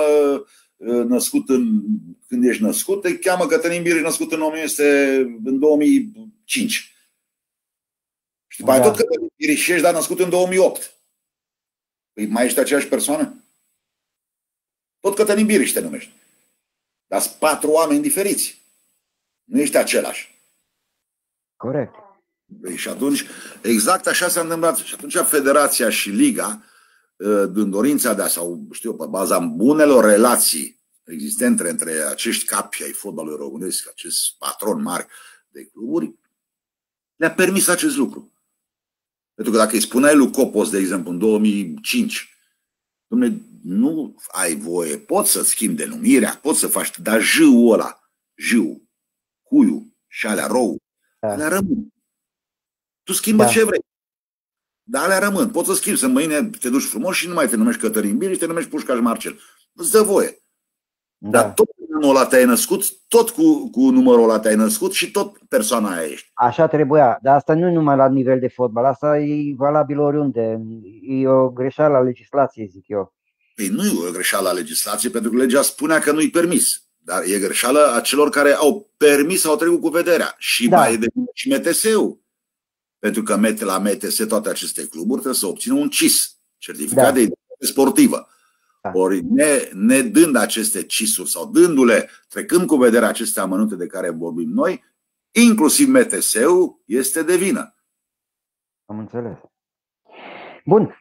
când ești născut, te cheamă Cătălin Biriș, născut în 2005. Și după aia tot Cătălin Biriș ești, dar născut în 2008. Păi mai ești aceeași persoană? Tot Cătălin Biriș te numești. Dar sunt 4 oameni diferiți. Nu ești același. Corect. Și atunci, exact așa s-a întâmplat. Și atunci Federația și Liga, din dorința de a, sau știu, pe baza bunelor relații existente între acești capi ai fotbalului românesc, acest patron mari de cluburi, le-a permis acest lucru. Pentru că dacă îi spuneai lui Copos, de exemplu, în 2005, dom'le, nu ai voie, poți să schimbi denumirea, poți să faci, dar J-ul ăla, J-ul, Cuiu și alea Rou, alea rămân. Tu schimbă ce vrei. Dar alea rămân. Poți să schimbi, să mâine te duci frumos și nu mai te numești Cătălin Biriș, te numești Pușcaș Marcel. Îți dă voie. Dar tot cu numărul ăla te-ai născut, tot cu numărul ăla te-ai născut și tot persoana aia ești. Așa trebuia. Dar asta nu e numai la nivel de fotbal. Asta e valabil oriunde. E o greșeală a legislației, zic eu. Păi nu e o greșeală a legislației, pentru că legea spunea că nu-i permis. Dar e greșeală a celor care au permis sau au trecut cu vederea. Și mai e de și MTS-ul. Pentru că la MTS toate aceste cluburi trebuie să obțină un CIS, certificat de identitate sportivă. Ori nedând aceste CIS-uri sau dându-le, trecând cu vederea aceste amănunte de care vorbim noi, inclusiv MTS-ul, este de vină. Am înțeles. Bun.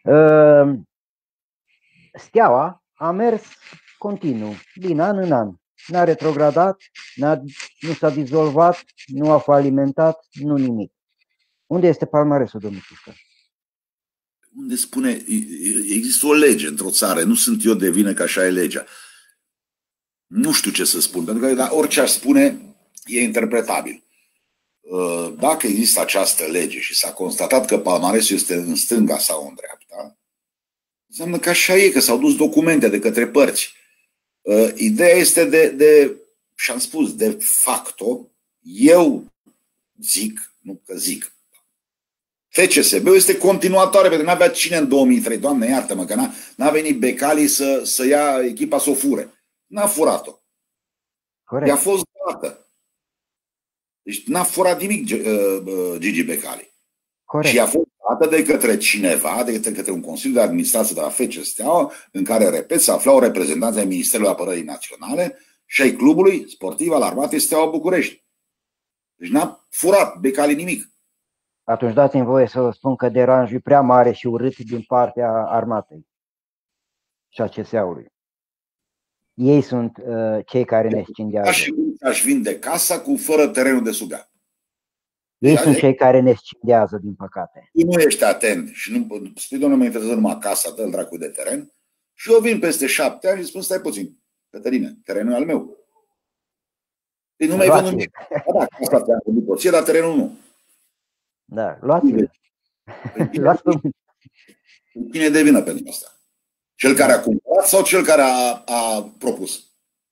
Steaua a mers continuu, din an în an. N-a retrogradat, nu s-a dizolvat, nu a falimentat, nu nimic. Unde este palmaresul, domnul Pușcaș? Unde spune, există o lege într-o țară, nu sunt eu de vină că așa e legea. Nu știu ce să spun, pentru că orice aș spune e interpretabil. Dacă există această lege și s-a constatat că palmaresul este în stânga sau în dreapta, înseamnă că așa e, că s-au dus documente de către părți. Ideea este și am spus, de facto, eu zic, nu că zic, FCSB-ul este continuatoare, pentru că n-avea cine în 2003, Doamne iartă-mă, că n-a venit Becali să ia echipa să o fure. N-a furat-o. Corect. I-a fost dată. Deci n-a furat nimic Gigi Becali. Corect. Și a fost dată de către cineva, de către un Consiliu de Administrație de la FC Steaua, în care, repet, se aflau reprezentanții ai Ministerului Apărării Naționale și ai clubului sportiv al Armatei Steaua București. Deci n-a furat Becali nimic. Atunci dați-mi voie să vă spun că deranjul e prea mare și urât din partea armatei și a CSA-ului. Ei sunt cei care ne scindează. Aș vinde casa fără terenul de sub ea. Ei sunt cei care ne scindează, din păcate. Tu nu ești atent și nu spui, domnule, mă interesează numai casa, dă-l dracu de teren. Și eu vin peste 7 ani și spun, stai puțin, Cătăline, terenul e al meu. Deci nu mai vând nimic. Da, casa te-am vândut poție, dar terenul nu. Da, luați-l. Luați-l. Cine e de vină pentru asta? Cel care a cumpărat sau cel care a propus?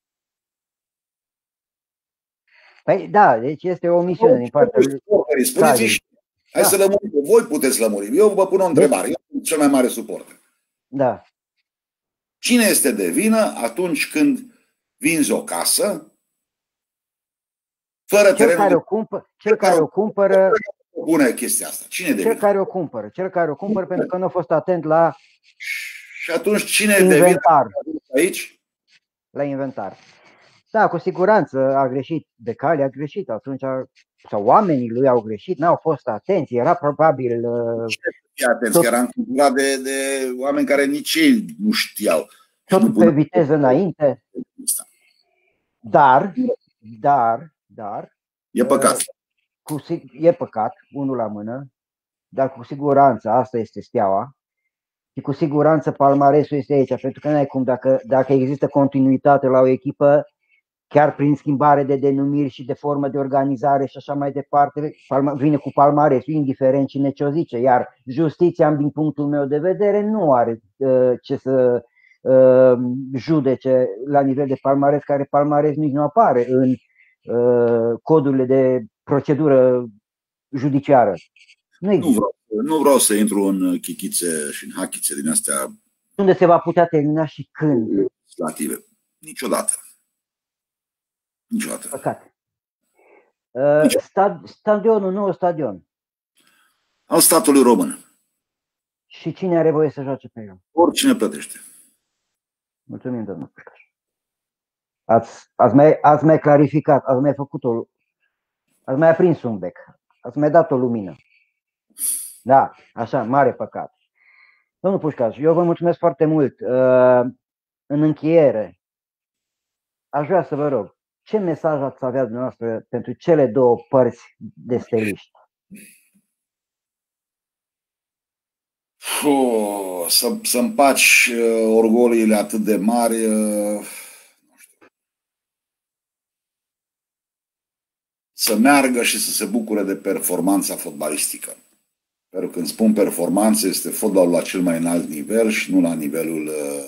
Păi da, deci este o misiune din partea lui. Spuneți-mi și hai să lămurim. Voi puteți lămuri. Eu vă pun o întrebare. Eu sunt cel mai mare suporter. Da. Cine este de vină atunci când vinzi o casă fără terenul? Cel care o cumpără. Pune chestia asta. Cine e de vină? Cel care o cumpără. Cel care o cumpără pentru că nu a fost atent la și atunci cine e de vină aici? La inventar. Da, cu siguranță a greșit Becali, a greșit atunci, sau oamenii lui au greșit, n-au fost atenți, era probabil... Atenți, era înconjurat de oameni care nici ei nu știau. Totul pe viteză înainte, dar... E păcat. E păcat, unul la mână, dar cu siguranță asta este Steaua și cu siguranță palmaresul este aici, pentru că n-ai cum, dacă există continuitate la o echipă, chiar prin schimbare de denumiri și de formă de organizare și așa mai departe, vine cu palmaresul, indiferent cine ce o zice. Iar justiția, din punctul meu de vedere, nu are ce să judece la nivel de palmares, care palmares nici nu apare în codurile de procedură judiciară. Nu vreau să intru în chichițe și în hachițe din astea. Unde se va putea termina și când? Legislative. Niciodată. Păcat. Stadionul, nou stadion. Al statului român. Și cine are voie să joace pe el? Oricine plătește. Mulțumim, domnul Pușcaș. Ați mai clarificat, ați mai făcut ați mai aprins un bec, ați mai dat o lumină. Da, așa, mare păcat. Domnul Pușcaș, eu vă mulțumesc foarte mult. În încheiere, aș vrea să vă rog, ce mesaj ați avea dumneavoastră pentru cele două părți de steliști? Să împaci orgoliile atât de mari, nu știu. Să meargă și să se bucure de performanța fotbalistică. Pentru că când spun performanță, este fotbalul la cel mai înalt nivel și nu la nivelul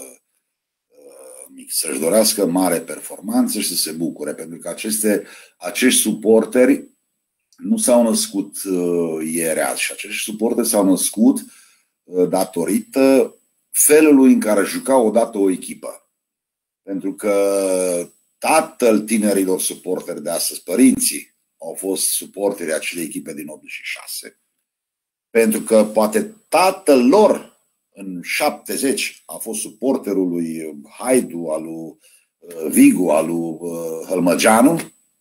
mic. Să-și dorească mare performanță și să se bucure. Pentru că acești suporteri nu s-au născut ieri azi și acești suporteri s-au născut datorită felului în care juca odată o echipă. Pentru că tatăl tinerilor suporteri de astăzi, părinții, au fost suporterii acelei echipe din 86. Pentru că poate tatăl lor în 70 a fost suporterul lui Haidu, al lui Vigu, al lui Hălmăgeanu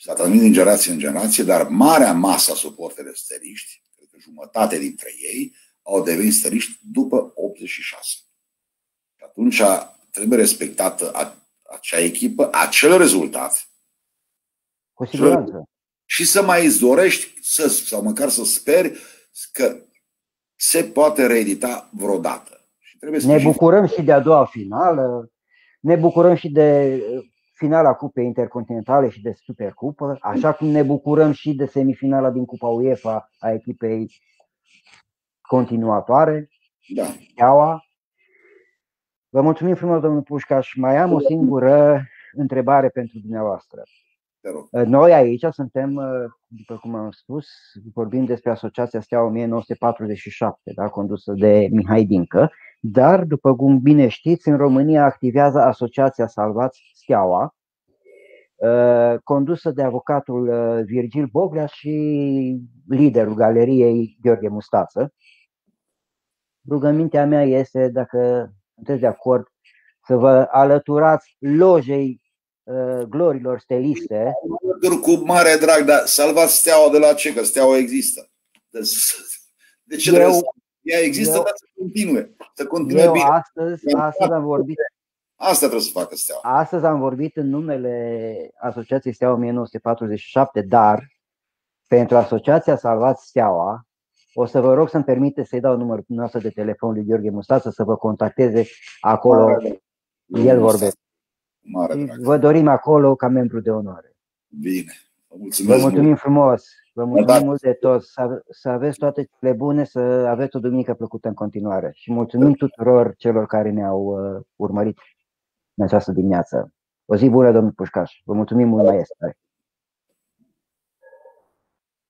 S-a transmis din generație în generație, dar marea masă a suporterilor steliști, cred că jumătate dintre ei, au devenit steliști după 86. Și atunci trebuie respectată acea echipă, acel rezultat. Cu siguranță. Și să mai îți dorești, sau măcar să speri că se poate reedita vreodată. Și trebuie ne bucurăm și de a doua finală, ne bucurăm și de finala Cupei Intercontinentale și de Supercupă, așa cum ne bucurăm și de semifinala din Cupa UEFA a echipei continuatoare, Steaua. Vă mulțumim frumos, domnul Pușcaș. Mai am o singură întrebare pentru dumneavoastră. Noi aici suntem, după cum am spus, vorbim despre Asociația Steaua 1947, da, condusă de Mihai Dincă, dar, după cum bine știți, în România activează Asociația Salvați Steaua, condusă de avocatul Virgil Boglea și liderul galeriei Gheorghe Mustață. Rugămintea mea este, dacă sunteți de acord, să vă alăturați lojei glorilor steliste. Cu mare drag, dar salvați Steaua de la ce? Că Steaua există. De ce trebuie să... Ea există, dar să continue. Să continue bine. Astăzi am vorbit. Asta trebuie să facă Steaua. Astăzi am vorbit în numele Asociației Steaua 1947, dar pentru Asociația Salvați Steaua o să vă rog să-mi permite să-i dau numărul nostru de telefon lui Gheorghe Mustață să vă contacteze acolo. El vorbește. Vă dorim acolo ca membru de onoare. Bine. Vă mulțumim frumos. Vă mulțumim mult de tot. Să aveți toate cele bune, să aveți o duminică plăcută în continuare. Și mulțumim tuturor celor care ne-au urmărit în această dimineață. O zi bună, domnul Pușcaș. Vă mulțumim mult, maestre.